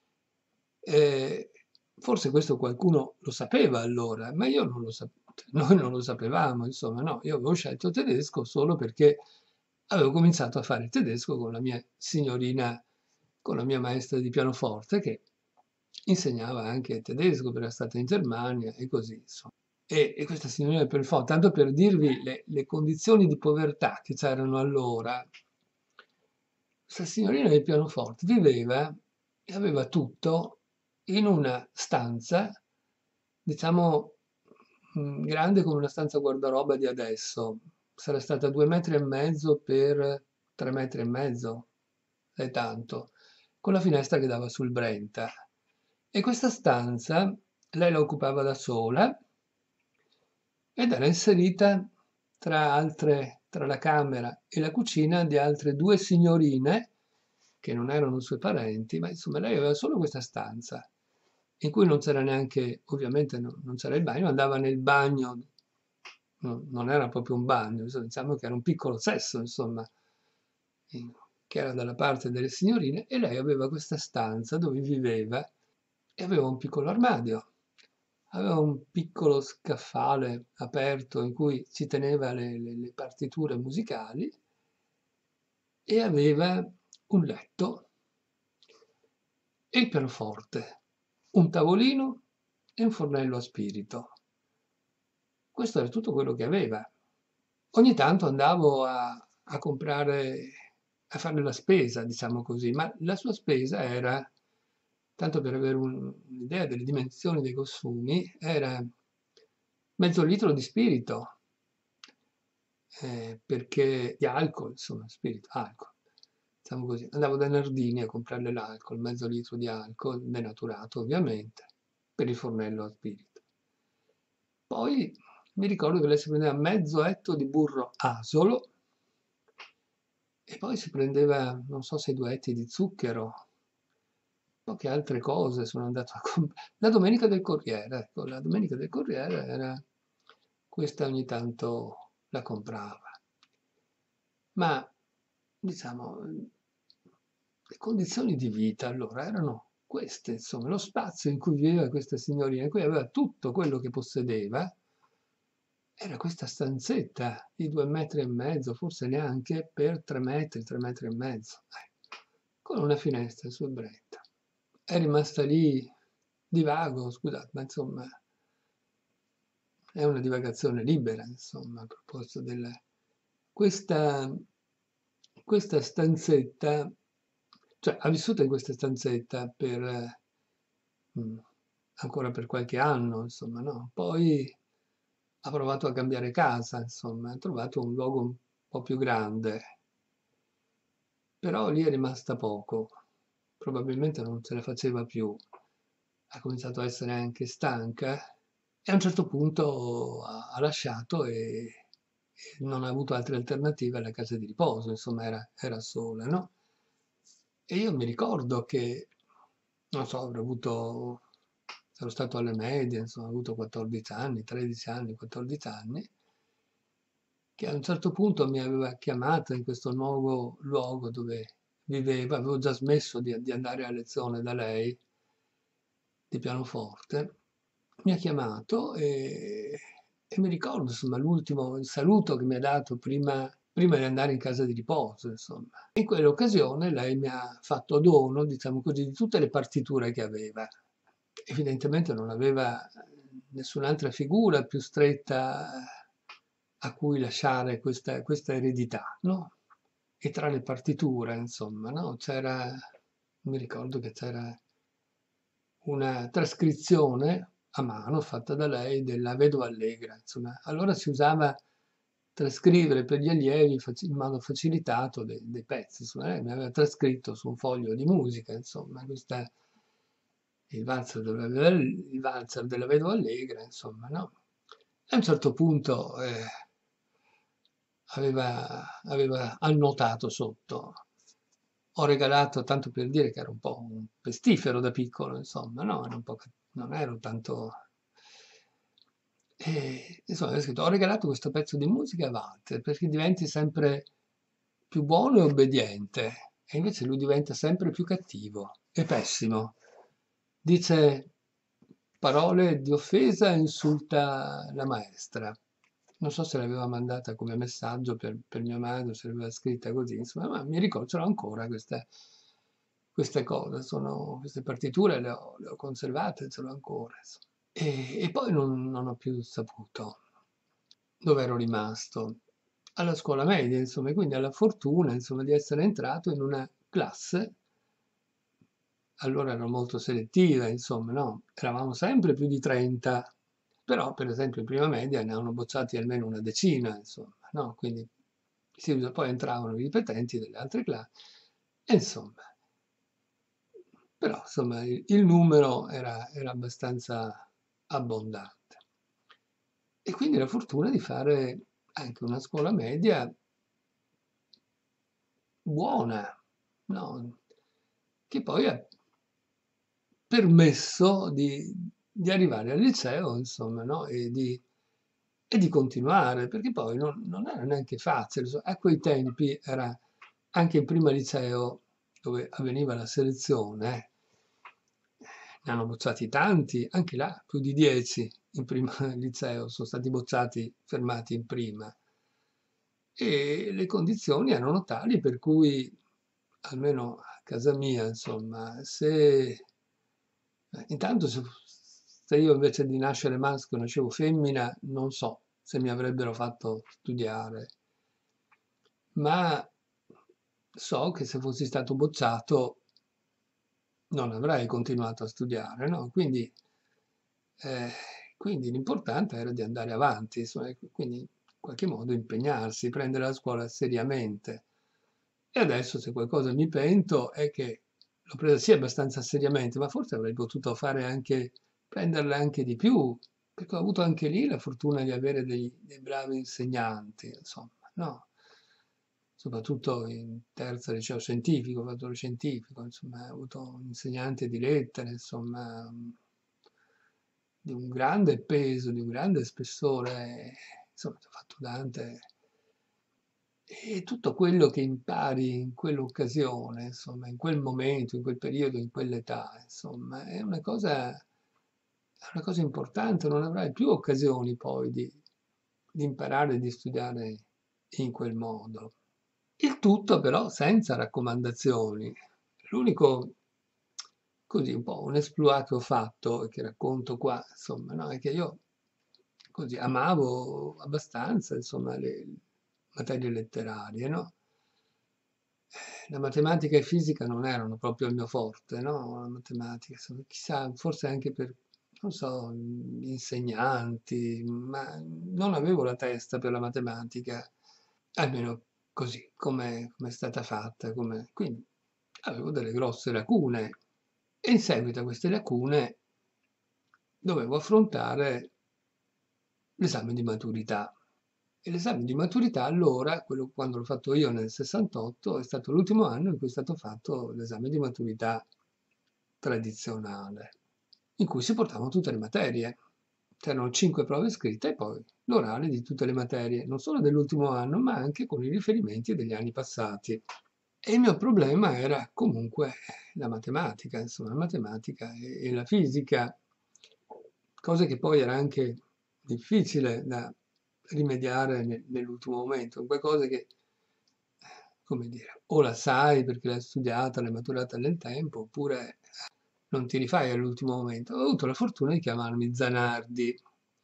Eh, forse questo qualcuno lo sapeva allora, ma io non lo sapevo. Noi non lo sapevamo, insomma, no, io avevo scelto tedesco solo perché avevo cominciato a fare il tedesco con la mia signorina, con la mia maestra di pianoforte che insegnava anche tedesco, perché era stata in Germania e così, insomma. E, e questa signorina per fo- tanto per dirvi le, le condizioni di povertà che c'erano allora, questa signorina del pianoforte viveva e aveva tutto in una stanza, diciamo, mh, grande come una stanza guardaroba di adesso. Sarà stata due metri e mezzo per tre metri e mezzo, è tanto, con la finestra che dava sul Brenta. E questa stanza lei la occupava da sola ed era inserita tra altre, tra la camera e la cucina di altre due signorine che non erano sue parenti, ma insomma lei aveva solo questa stanza in cui non c'era neanche, ovviamente no- non c'era il bagno, andava nel bagno, no- non era proprio un bagno, insomma, diciamo che era un piccolo sesso, insomma, in- che era dalla parte delle signorine, e lei aveva questa stanza dove viveva e aveva un piccolo armadio. Aveva un piccolo scaffale aperto in cui ci teneva le, le- le partiture musicali e aveva un letto e il pianoforte, un tavolino e un fornello a spirito. Questo era tutto quello che aveva. Ogni tanto andavo a, a comprare, a fare la spesa, diciamo così, ma la sua spesa era, tanto per avere un- un'idea delle dimensioni dei consumi, era mezzo litro di spirito, eh, perché di alcol, insomma, spirito, alcol, diciamo così. Andavo da Nardini a comprarle l'alcol, mezzo litro di alcol, denaturato ovviamente, per il fornello a spirito. Poi mi ricordo che lei si prendeva mezzo etto di burro asolo e poi si prendeva, non so se due etti di zucchero poche altre cose sono andato a comprare. La Domenica del Corriere, ecco, la Domenica del Corriere era questa ogni tanto la comprava. Ma diciamo, le condizioni di vita allora erano queste, insomma, lo spazio in cui viveva questa signorina, in cui aveva tutto quello che possedeva, era questa stanzetta di due metri e mezzo, forse neanche, per tre metri, tre metri e mezzo, eh, con una finestra sul Brenta. È rimasta lì di vago, scusate, ma insomma è una divagazione libera, insomma, a proposito della... Questa, questa stanzetta, cioè ha vissuto in questa stanzetta per eh, mm, ancora per qualche anno, insomma, no? Poi ha provato a cambiare casa, insomma, ha trovato un luogo un po' più grande, però lì è rimasta poco, probabilmente non ce la faceva più, ha cominciato a essere anche stanca e a un certo punto ha, ha lasciato e, e non ha avuto altre alternative alla casa di riposo, insomma era, era sola, no? E io mi ricordo che, non so, avrò avuto, ero stato alle medie, insomma, ho avuto quattordici anni, tredici anni, quattordici anni, che a un certo punto mi aveva chiamato in questo nuovo luogo dove viveva, avevo già smesso di, di andare a lezione da lei di pianoforte, mi ha chiamato e, e mi ricordo insomma l'ultimo il saluto che mi ha dato prima, prima di andare in casa di riposo, insomma. In quell'occasione lei mi ha fatto dono, diciamo così, di tutte le partiture che aveva. Evidentemente non aveva nessun'altra figura più stretta a cui lasciare questa, questa eredità, no? E tra le partiture, insomma, no? C'era, mi ricordo che c'era una trascrizione a mano fatta da lei della Vedova Allegra, insomma. Allora si usava trascrivere per gli allievi faci- in modo facilitato dei, dei pezzi, insomma, lei mi aveva trascritto su un foglio di musica, insomma, questa, il valzer della, il valzer della Vedova Allegra, insomma, no? E a un certo punto eh, aveva, aveva annotato sotto. Ho regalato, tanto per dire che ero un po' un pestifero da piccolo, insomma, no? Ero un po', non ero tanto... E, insomma, aveva scritto, ho regalato questo pezzo di musica a Walter perché diventi sempre più buono e obbediente, e invece lui diventa sempre più cattivo e pessimo. Dice parole di offesa e insulta la maestra. Non so se l'aveva mandata come messaggio per, per mia madre, se l'aveva scritta così, insomma, ma mi ricordo, ce l'ho ancora queste, queste cose, sono, queste partiture le ho, le ho conservate, ce l'ho ancora. Insomma. E, e poi non, non ho più saputo dove ero rimasto. Alla scuola media, insomma, e quindi alla fortuna, insomma, di essere entrato in una classe, allora ero molto selettiva, insomma, no? Eravamo sempre più di trenta, però per esempio in prima media ne hanno bocciati almeno una decina, insomma, no? Quindi sì, poi entravano i ripetenti delle altre classi, e insomma, però insomma il, il numero era, era abbastanza abbondante. E quindi la fortuna di fare anche una scuola media buona, no? Che poi ha permesso di, di arrivare al liceo, insomma, no? E di, e di continuare, perché poi non, non era neanche facile. so- A quei tempi era anche in prima liceo, dove avveniva la selezione, eh, ne hanno bocciati tanti, anche là più di dieci in prima liceo sono stati bocciati, fermati in prima. E le condizioni erano tali per cui, almeno a casa mia, insomma, se eh, intanto se, se io invece di nascere maschio nascevo femmina, non so se mi avrebbero fatto studiare, ma so che se fossi stato bocciato non avrei continuato a studiare, no? Quindi, eh, quindi l'importante era di andare avanti, insomma, e quindi in qualche modo impegnarsi, prendere la scuola seriamente. E adesso se qualcosa mi pento è che l'ho presa sì abbastanza seriamente, ma forse avrei potuto fare anche, prenderla anche di più, perché ho avuto anche lì la fortuna di avere dei, dei bravi insegnanti, insomma, no? soprattutto in terza liceo scientifico, ho fatto lo scientifico, insomma, ho avuto un insegnante di lettere, insomma, di un grande peso, di un grande spessore, insomma, ho fatto Dante. E tutto quello che impari in quell'occasione, insomma, in quel momento, in quel periodo, in quell'età, insomma, è una cosa, è una cosa importante, non avrai più occasioni poi di, di imparare e di studiare in quel modo. Il tutto però senza raccomandazioni. L'unico, così un po' un exploit che ho fatto e che racconto qua, insomma, no, è che io così amavo abbastanza, insomma, le materie letterarie, no? La matematica e fisica non erano proprio il mio forte, no? La matematica, insomma, chissà, forse anche per, non so, gli insegnanti, ma non avevo la testa per la matematica, almeno così, come come è stata fatta, come... quindi avevo delle grosse lacune e in seguito a queste lacune dovevo affrontare l'esame di maturità. E l'esame di maturità allora, quello quando l'ho fatto io nel sessantotto, è stato l'ultimo anno in cui è stato fatto l'esame di maturità tradizionale, in cui si portavano tutte le materie. C'erano cinque prove scritte e poi l'orale di tutte le materie, non solo dell'ultimo anno, ma anche con i riferimenti degli anni passati. E il mio problema era comunque la matematica, insomma, la matematica e, e la fisica, cosa che poi era anche difficile da rimediare ne- nell'ultimo momento, qualcosa che, come dire, o la sai perché l'hai studiata, l'hai maturata nel tempo, oppure non ti rifai all'ultimo momento. Ho avuto la fortuna di chiamarmi Zanardi.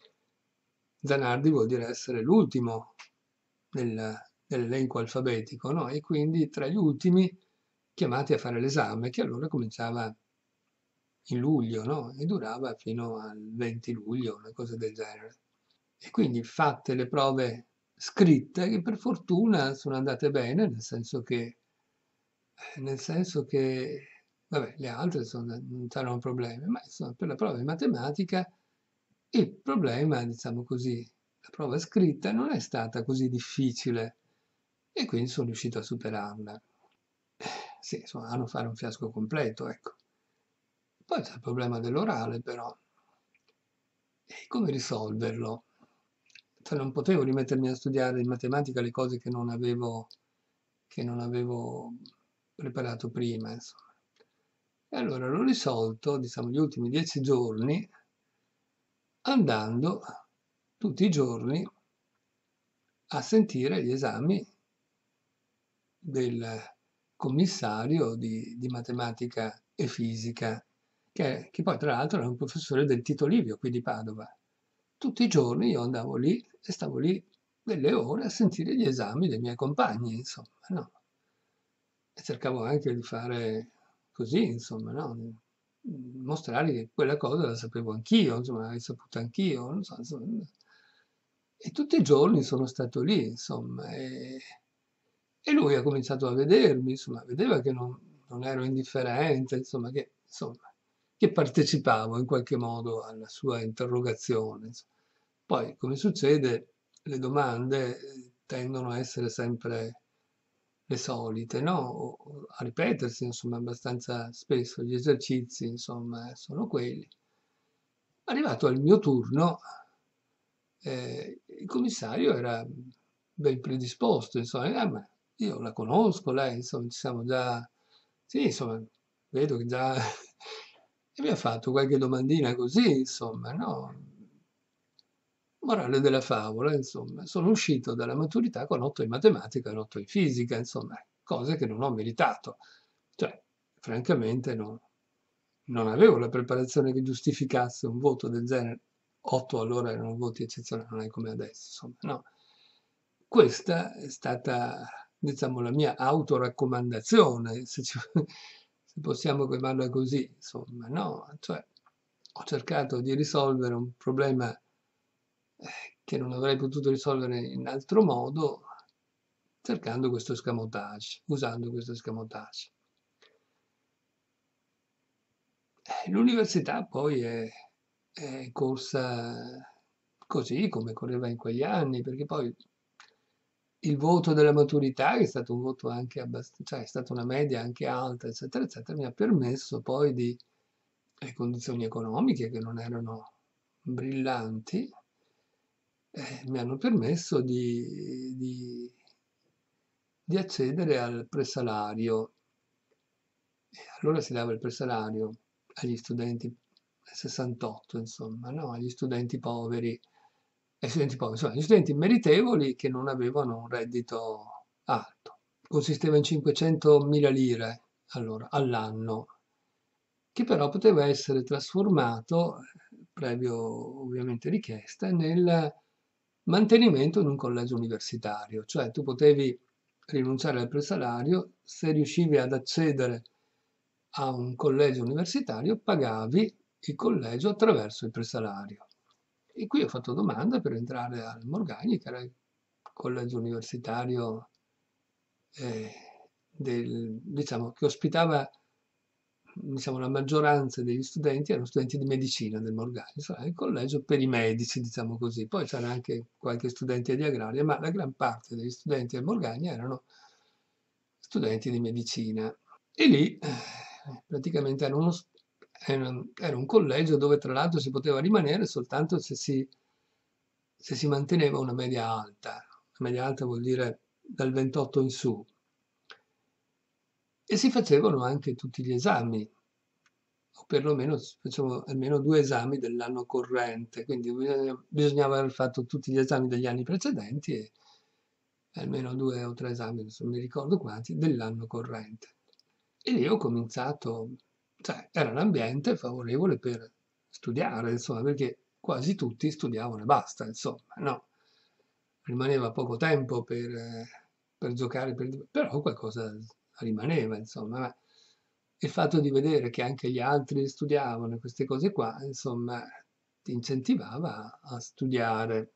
Zanardi vuol dire essere l'ultimo nel- nell'elenco alfabetico, no? E quindi tra gli ultimi chiamati a fare l'esame, che allora cominciava in luglio, no? E durava fino al venti luglio, una cosa del genere. E quindi fatte le prove scritte, che per fortuna sono andate bene, nel senso che, eh, nel senso che, vabbè, le altre insomma, non c'erano problemi, ma insomma, per la prova di matematica il problema, diciamo così, la prova scritta non è stata così difficile e quindi sono riuscito a superarla. Eh, Sì, insomma, a non fare un fiasco completo, ecco. Poi c'è il problema dell'orale, però. E come risolverlo? Cioè, non potevo rimettermi a studiare in matematica le cose che non avevo, che non avevo preparato prima, insomma. E allora l'ho risolto, diciamo, gli ultimi dieci giorni, andando tutti i giorni a sentire gli esami del commissario di, di matematica e fisica, che, che poi tra l'altro era un professore del Tito Livio qui di Padova. Tutti i giorni io andavo lì e stavo lì delle ore a sentire gli esami dei miei compagni, insomma, no? E cercavo anche di fare così, insomma, no? Mostrare che quella cosa la sapevo anch'io, insomma, l'avevo saputa anch'io, non so, insomma. E tutti i giorni sono stato lì, insomma, e, e lui ha cominciato a vedermi, insomma, vedeva che non, non ero indifferente, insomma, che, insomma, che partecipavo in qualche modo alla sua interrogazione. Insomma. Poi, come succede, le domande eh, tendono a essere sempre le solite, no? O- o a ripetersi, insomma, abbastanza spesso. Gli esercizi, insomma, sono quelli. Arrivato al mio turno, eh, il commissario era ben predisposto, insomma, "Ah, ma io la conosco, lei, insomma, ci siamo già, sì, insomma, vedo che già, e mi ha fatto qualche domandina così, insomma, no? Morale della favola, insomma, sono uscito dalla maturità con otto in matematica e otto in fisica, insomma, cose che non ho meritato. Cioè, francamente, no- non avevo la preparazione che giustificasse un voto del genere. otto allora erano voti eccezionali, non è come adesso, insomma, no. Questa è stata, diciamo, la mia autoraccomandazione, se, ci- se possiamo chiamarla così, insomma, no? Cioè, ho cercato di risolvere un problema eh, che non avrei potuto risolvere in altro modo, cercando questo escamotage, usando questo escamotage. Eh, L'università poi è, è corsa così come correva in quegli anni, perché poi il voto della maturità, che è stato un voto anche abbast cioè è stata una media anche alta, eccetera, eccetera, mi ha permesso poi di le condizioni economiche che non erano brillanti, eh, mi hanno permesso di di di accedere al presalario. E allora si dava il presalario agli studenti nel sessantotto, insomma, no? Agli studenti poveri, agli studenti poveri, insomma, agli studenti meritevoli che non avevano un reddito alto. Consisteva in cinquecentomila lire allora, all'anno, che però poteva essere trasformato, eh, previo ovviamente richiesta, nel mantenimento in un collegio universitario, cioè tu potevi rinunciare al presalario se riuscivi ad accedere a un collegio universitario, pagavi il collegio attraverso il presalario. E qui ho fatto domanda per entrare al Morgagni, che era il collegio universitario eh, del, diciamo, che ospitava diciamo, la maggioranza degli studenti erano studenti di medicina del Morgagni, insomma, il collegio per i medici, diciamo così. Poi c'era anche qualche studente di agraria, ma la gran parte degli studenti del Morgagni erano studenti di medicina. E lì eh, praticamente era, uno, era, era un collegio dove tra l'altro si poteva rimanere soltanto se si, se si manteneva una media alta. Una media alta vuol dire dal ventotto in su. E si facevano anche tutti gli esami, o perlomeno si facevano almeno due esami dell'anno corrente, quindi bisogna- bisognava aver fatto tutti gli esami degli anni precedenti e almeno due o tre esami, non mi ricordo quanti, dell'anno corrente. E lì ho cominciato, cioè era l'ambiente favorevole per studiare, insomma, perché quasi tutti studiavano e basta, insomma, no? Rimaneva poco tempo per, eh, per giocare, per- però qualcosa rimaneva, insomma. Ma il fatto di vedere che anche gli altri studiavano e queste cose qua, insomma, ti incentivava a studiare.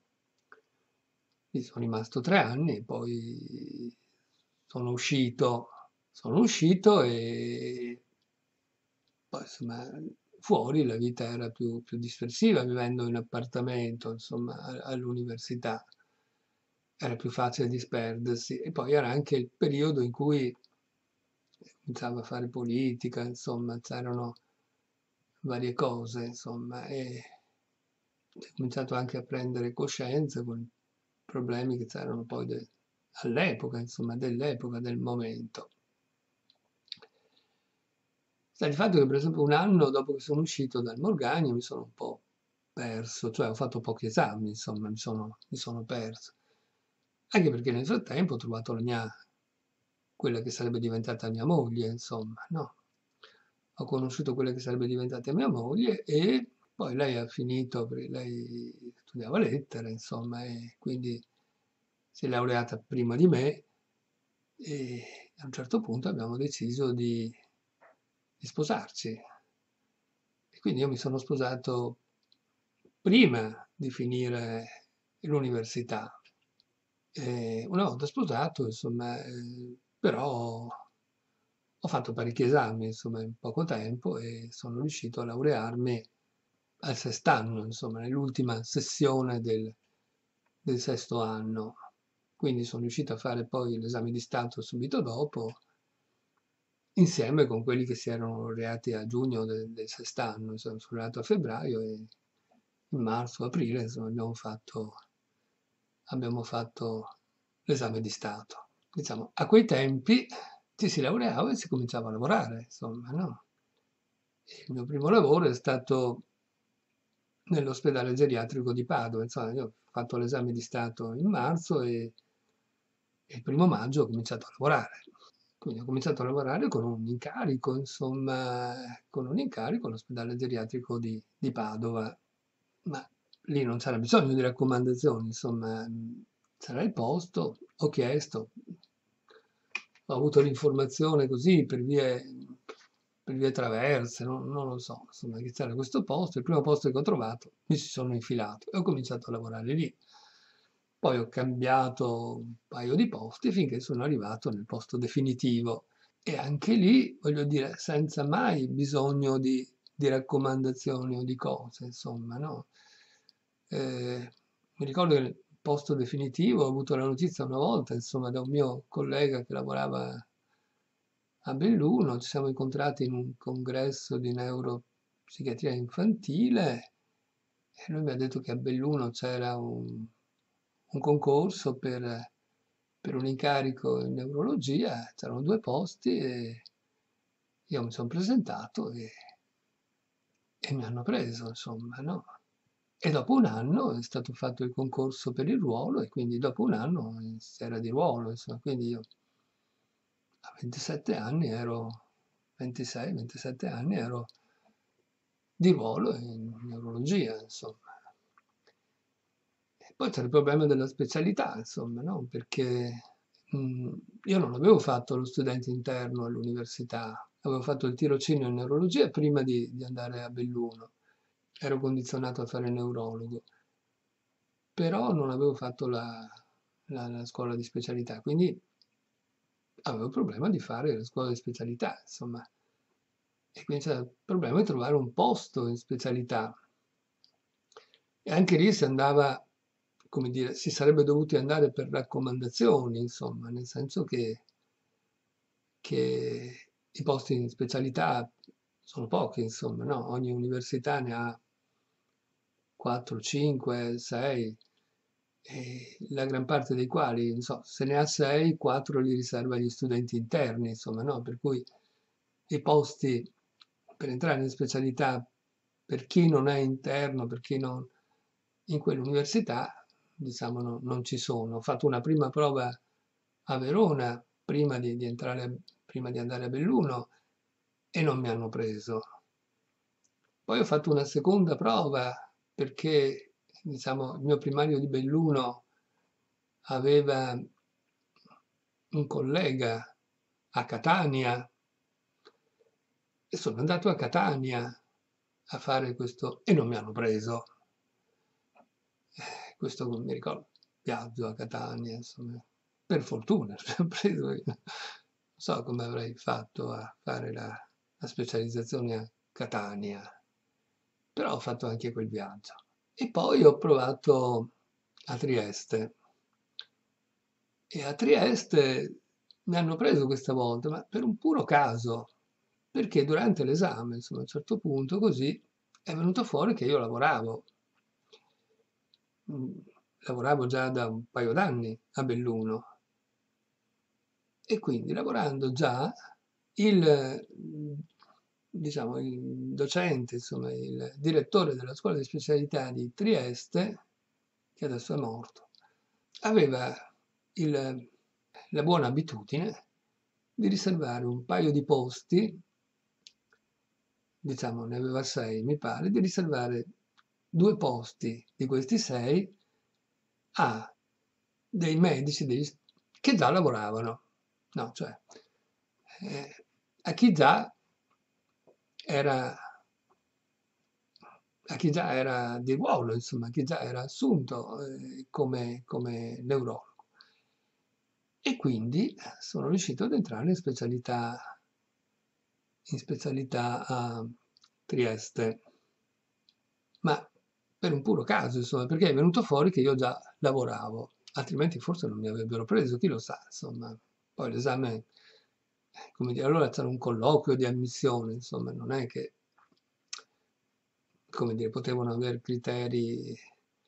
Lì sono rimasto tre anni, poi sono uscito, sono uscito e poi insomma fuori la vita era più, più dispersiva, vivendo in appartamento, insomma, a- all'università era più facile disperdersi. E poi era anche il periodo in cui cominciavo a fare politica, insomma, c'erano varie cose, insomma, e ho cominciato anche a prendere coscienza con i problemi che c'erano poi de- all'epoca, insomma, dell'epoca, del momento. Sta di fatto che per esempio un anno dopo che sono uscito dal Morgagni mi sono un po' perso, cioè ho fatto pochi esami, insomma, mi sono, mi sono perso. Anche perché nel frattempo ho trovato la mia, quella che sarebbe diventata mia moglie, insomma, no? Ho conosciuto quella che sarebbe diventata mia moglie e poi lei ha finito, perché lei studiava lettere, insomma, e quindi si è laureata prima di me e a un certo punto abbiamo deciso di, di sposarci. E quindi io mi sono sposato prima di finire l'università. E una volta sposato, insomma, eh, però ho fatto parecchi esami, insomma, in poco tempo e sono riuscito a laurearmi al sest'anno, insomma, nell'ultima sessione del, del sesto anno. Quindi sono riuscito a fare poi l'esame di Stato subito dopo, insieme con quelli che si erano laureati a giugno del, del sest'anno, insomma, sono laureato a febbraio e in marzo, aprile, insomma, abbiamo fatto, abbiamo fatto l'esame di Stato. Diciamo, a quei tempi ci si laureava e si cominciava a lavorare, insomma, no? Il mio primo lavoro è stato nell'ospedale geriatrico di Padova, insomma, io ho fatto l'esame di Stato in marzo e, e il primo maggio ho cominciato a lavorare. Quindi ho cominciato a lavorare con un incarico, insomma, con un incarico all'ospedale geriatrico di, di Padova, ma lì non c'era bisogno di raccomandazioni, insomma, mh, c'era il posto, ho chiesto, ho avuto l'informazione così per vie, per vie traverse, non, non lo so, insomma, che c'era questo posto, il primo posto che ho trovato, mi ci sono infilato e ho cominciato a lavorare lì. Poi ho cambiato un paio di posti finché sono arrivato nel posto definitivo. E anche lì, voglio dire, senza mai bisogno di, di raccomandazioni o di cose, insomma, no? Eh, mi ricordo che posto definitivo. Ho avuto la notizia una volta, insomma, da un mio collega che lavorava a Belluno. Ci siamo incontrati in un congresso di neuropsichiatria infantile e lui mi ha detto che a Belluno c'era un, un concorso per, per un incarico in neurologia, c'erano due posti e io mi sono presentato e, e mi hanno preso, insomma, no? E dopo un anno è stato fatto il concorso per il ruolo e quindi dopo un anno eh, si era di ruolo, insomma, quindi io a ventisette anni ero, ventisei ventisette anni ero di ruolo in neurologia, insomma. E poi c'è il problema della specialità, insomma, no? Perché mh, io non avevo fatto lo studente interno all'università, avevo fatto il tirocinio in neurologia prima di, di andare a Belluno, ero condizionato a fare il neurologo, però non avevo fatto la, la- la scuola di specialità, quindi avevo il problema di fare la scuola di specialità, insomma. E quindi c'è il problema di trovare un posto in specialità. E anche lì si andava, come dire, si sarebbe dovuti andare per raccomandazioni, insomma, nel senso che, che i posti in specialità sono pochi, insomma, no? Ogni università ne ha quattro, cinque, sei, e la gran parte dei quali, non so, se ne ha sei, quattro li riserva agli studenti interni, insomma, no? Per cui i posti per entrare in specialità per chi non è interno, per chi non in quell'università, diciamo, no- non ci sono. Ho fatto una prima prova a Verona prima di, di entrare, a- prima di andare a Belluno e non mi hanno preso. Poi ho fatto una seconda prova perché, diciamo, il mio primario di Belluno aveva un collega a Catania e sono andato a Catania a fare questo e non mi hanno preso. Eh, questo mi ricordo, viaggio a Catania, insomma, per fortuna mi hanno preso. io. Non so come avrei fatto a fare la, la specializzazione a Catania, però ho fatto anche quel viaggio. E poi ho provato a Trieste. E a Trieste mi hanno preso questa volta, ma per un puro caso, perché durante l'esame, insomma, a un certo punto, così, è venuto fuori che io lavoravo. Mm, Lavoravo già da un paio d'anni a Belluno e quindi lavorando già il, mm, diciamo, il docente, insomma, il direttore della scuola di specialità di Trieste, che adesso è morto, aveva il- la buona abitudine di riservare un paio di posti, diciamo ne aveva sei mi pare, di riservare due posti di questi sei a dei medici degli- che già lavoravano, no, cioè eh, a chi già era, a chi già era di ruolo, insomma, a chi già era assunto eh, come, come neurologo. E quindi sono riuscito ad entrare in specialità, in specialità a Trieste, ma per un puro caso, insomma, perché è venuto fuori che io già lavoravo, altrimenti forse non mi avrebbero preso, chi lo sa, insomma. Poi l'esame, eh, come dire, allora c'era un colloquio di ammissione, insomma, non è che, come dire, potevano avere criteri.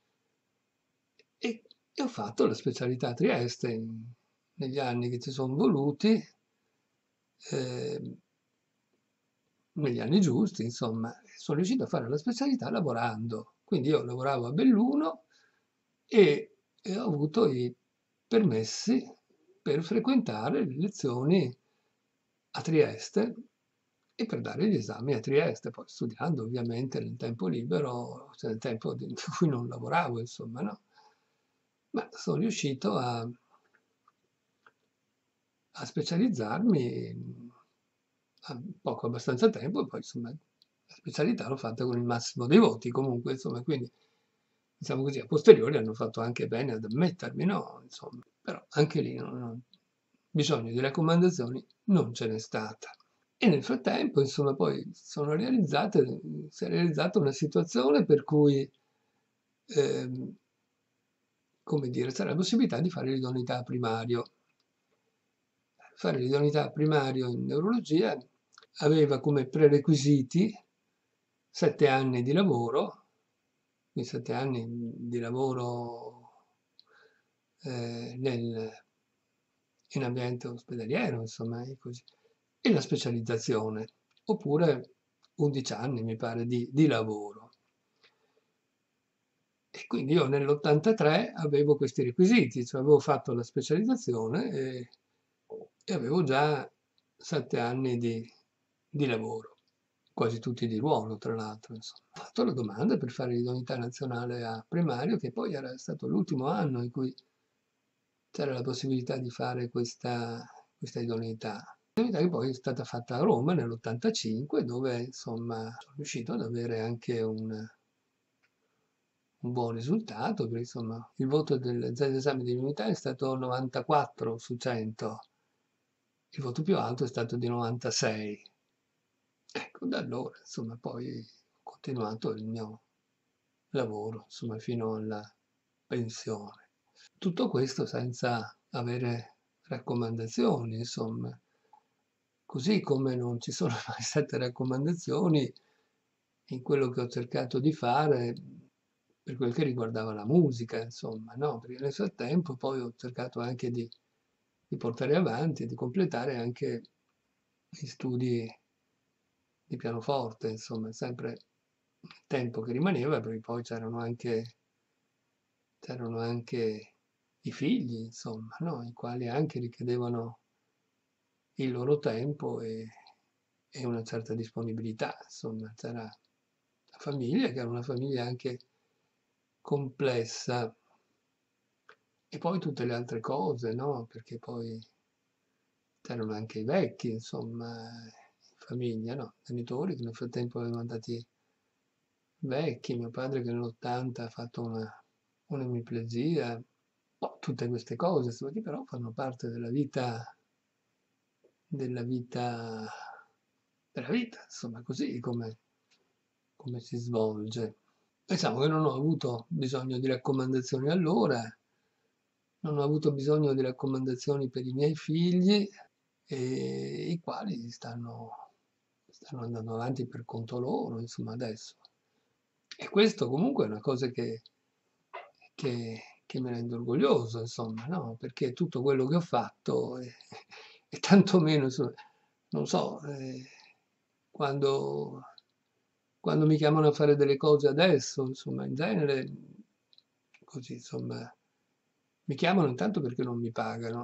E, e ho fatto la specialità a Trieste in- negli anni che ci sono voluti, eh, negli anni giusti, insomma, sono riuscito a fare la specialità lavorando. Quindi io lavoravo a Belluno e, e ho avuto i permessi per frequentare le lezioni a Trieste e per dare gli esami a Trieste, poi studiando ovviamente nel tempo libero, cioè nel tempo in cui non lavoravo, insomma, no? Ma sono riuscito a, a specializzarmi in- a poco abbastanza tempo e poi insomma la specialità l'ho fatta con il massimo dei voti comunque, insomma, quindi diciamo così, a posteriori hanno fatto anche bene ad ammettermi, no? Insomma, però anche lì non- non- bisogno di raccomandazioni non ce n'è stata. E nel frattempo, insomma, poi sono realizzate, si è realizzata una situazione per cui ehm, come dire, c'era la possibilità di fare l'idoneità primario. Fare l'idoneità primario in neurologia aveva come prerequisiti sette anni di lavoro, quindi sette anni di lavoro eh, nel, in ambiente ospedaliero, insomma, e così, e la specializzazione, oppure undici anni, mi pare, di, di lavoro. E quindi io nell'ottantatré avevo questi requisiti, cioè avevo fatto la specializzazione e, e avevo già sette anni di, di lavoro, quasi tutti di ruolo, tra l'altro. Insomma. Ho fatto la domanda per fare l'idoneità nazionale a primario, che poi era stato l'ultimo anno in cui c'era la possibilità di fare questa, questa idoneità. Idoneità che poi è stata fatta a Roma nell'ottantacinque, dove insomma sono riuscito ad avere anche un, un buon risultato, perché insomma il voto del- dell'esame di idoneità è stato novantaquattro su cento, il voto più alto è stato di novantasei. Ecco, da allora insomma poi ho continuato il mio lavoro, insomma, fino alla pensione. Tutto questo senza avere raccomandazioni, insomma. Così come non ci sono mai state raccomandazioni in quello che ho cercato di fare per quel che riguardava la musica, insomma, no? Perché nel frattempo poi ho cercato anche di, di portare avanti e di completare anche gli studi di pianoforte, insomma, sempre il tempo che rimaneva, perché poi c'erano anche, c'erano anche i figli, insomma, no? I quali anche richiedevano il loro tempo e, e una certa disponibilità, insomma, c'era la famiglia, che era una famiglia anche complessa, e poi tutte le altre cose, no? Perché poi c'erano anche i vecchi, insomma, in famiglia, no? Genitori che nel frattempo avevano andati vecchi, mio padre che nell'ottanta ha fatto una, un'emiplegia, boh, tutte queste cose, insomma, che però fanno parte della vita, della vita, della vita, insomma, così come, come si svolge. Diciamo che non ho avuto bisogno di raccomandazioni allora, non ho avuto bisogno di raccomandazioni per i miei figli, e i quali stanno, stanno andando avanti per conto loro, insomma, adesso. E questo comunque è una cosa che, che, che mi rende orgoglioso, insomma, no? Perché tutto quello che ho fatto, e, e tantomeno, insomma, non so, eh, quando, quando mi chiamano a fare delle cose adesso, insomma, in genere, così, insomma, mi chiamano intanto perché non mi pagano,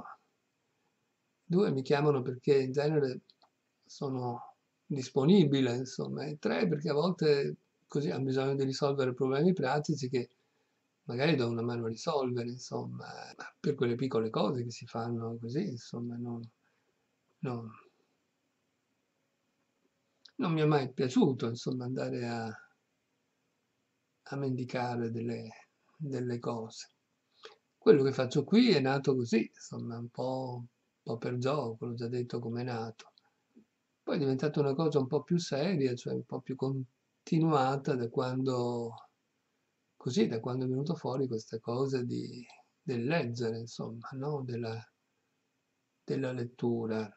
due mi chiamano perché in genere sono disponibile, insomma, e tre perché a volte così hanno bisogno di risolvere problemi pratici che magari do una mano a risolvere, insomma, ma per quelle piccole cose che si fanno così, insomma, non, non- non mi è mai piaciuto, insomma, andare a, a mendicare delle, delle cose. Quello che faccio qui è nato così, insomma, un po', un po' per gioco, l'ho già detto come è nato. Poi è diventata una cosa un po' più seria, cioè un po' più continuata da quando, così, da quando è venuto fuori questa cosa di, del leggere, insomma, no? Della, della lettura.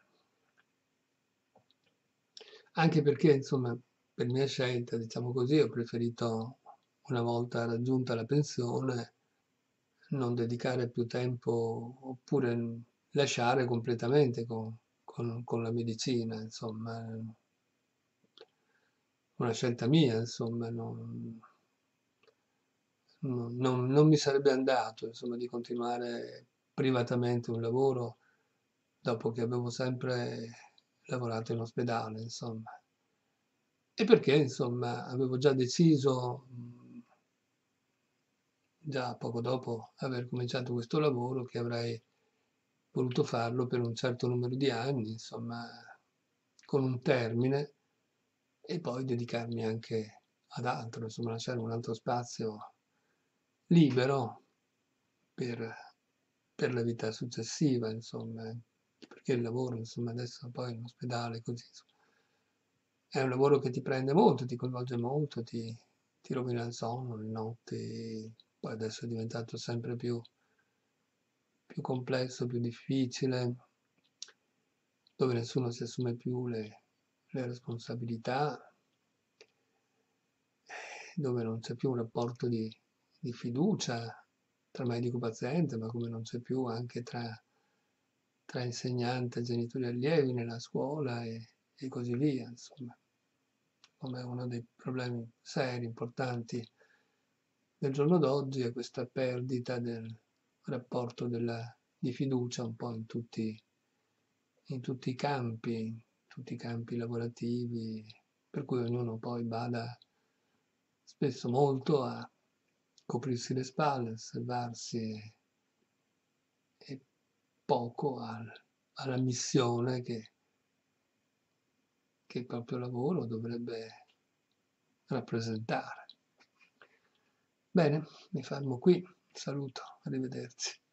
Anche perché, insomma, per mia scelta, diciamo così, ho preferito, una volta raggiunta la pensione, non dedicare più tempo, oppure lasciare completamente con, con- con la medicina, insomma, una scelta mia, insomma, non, non- non- non mi sarebbe andato, insomma, di continuare privatamente un lavoro dopo che avevo sempre lavorato in ospedale, insomma. E perché, insomma, avevo già deciso, mh, già poco dopo aver cominciato questo lavoro, che avrei voluto farlo per un certo numero di anni, insomma, con un termine, e poi dedicarmi anche ad altro, insomma, lasciare un altro spazio libero per, per la vita successiva, insomma, perché il lavoro, insomma, adesso poi in ospedale, così, insomma, è un lavoro che ti prende molto, ti coinvolge molto, ti, ti rovina il sonno, le notti, poi adesso è diventato sempre più più complesso, più difficile, dove nessuno si assume più le, le responsabilità, dove non c'è più un rapporto di, di fiducia tra medico e paziente, ma come non c'è più anche tra, tra insegnante, genitori e allievi nella scuola e, e così via, insomma, come uno dei problemi seri, importanti del giorno d'oggi è questa perdita del rapporto della, di fiducia un po' in tutti, in tutti i campi, in tutti i campi lavorativi, per cui ognuno poi bada spesso molto a coprirsi le spalle, osservarsi e, e poco al, alla missione che, che il proprio lavoro dovrebbe rappresentare. Bene, mi fermo qui, saluto, arrivederci.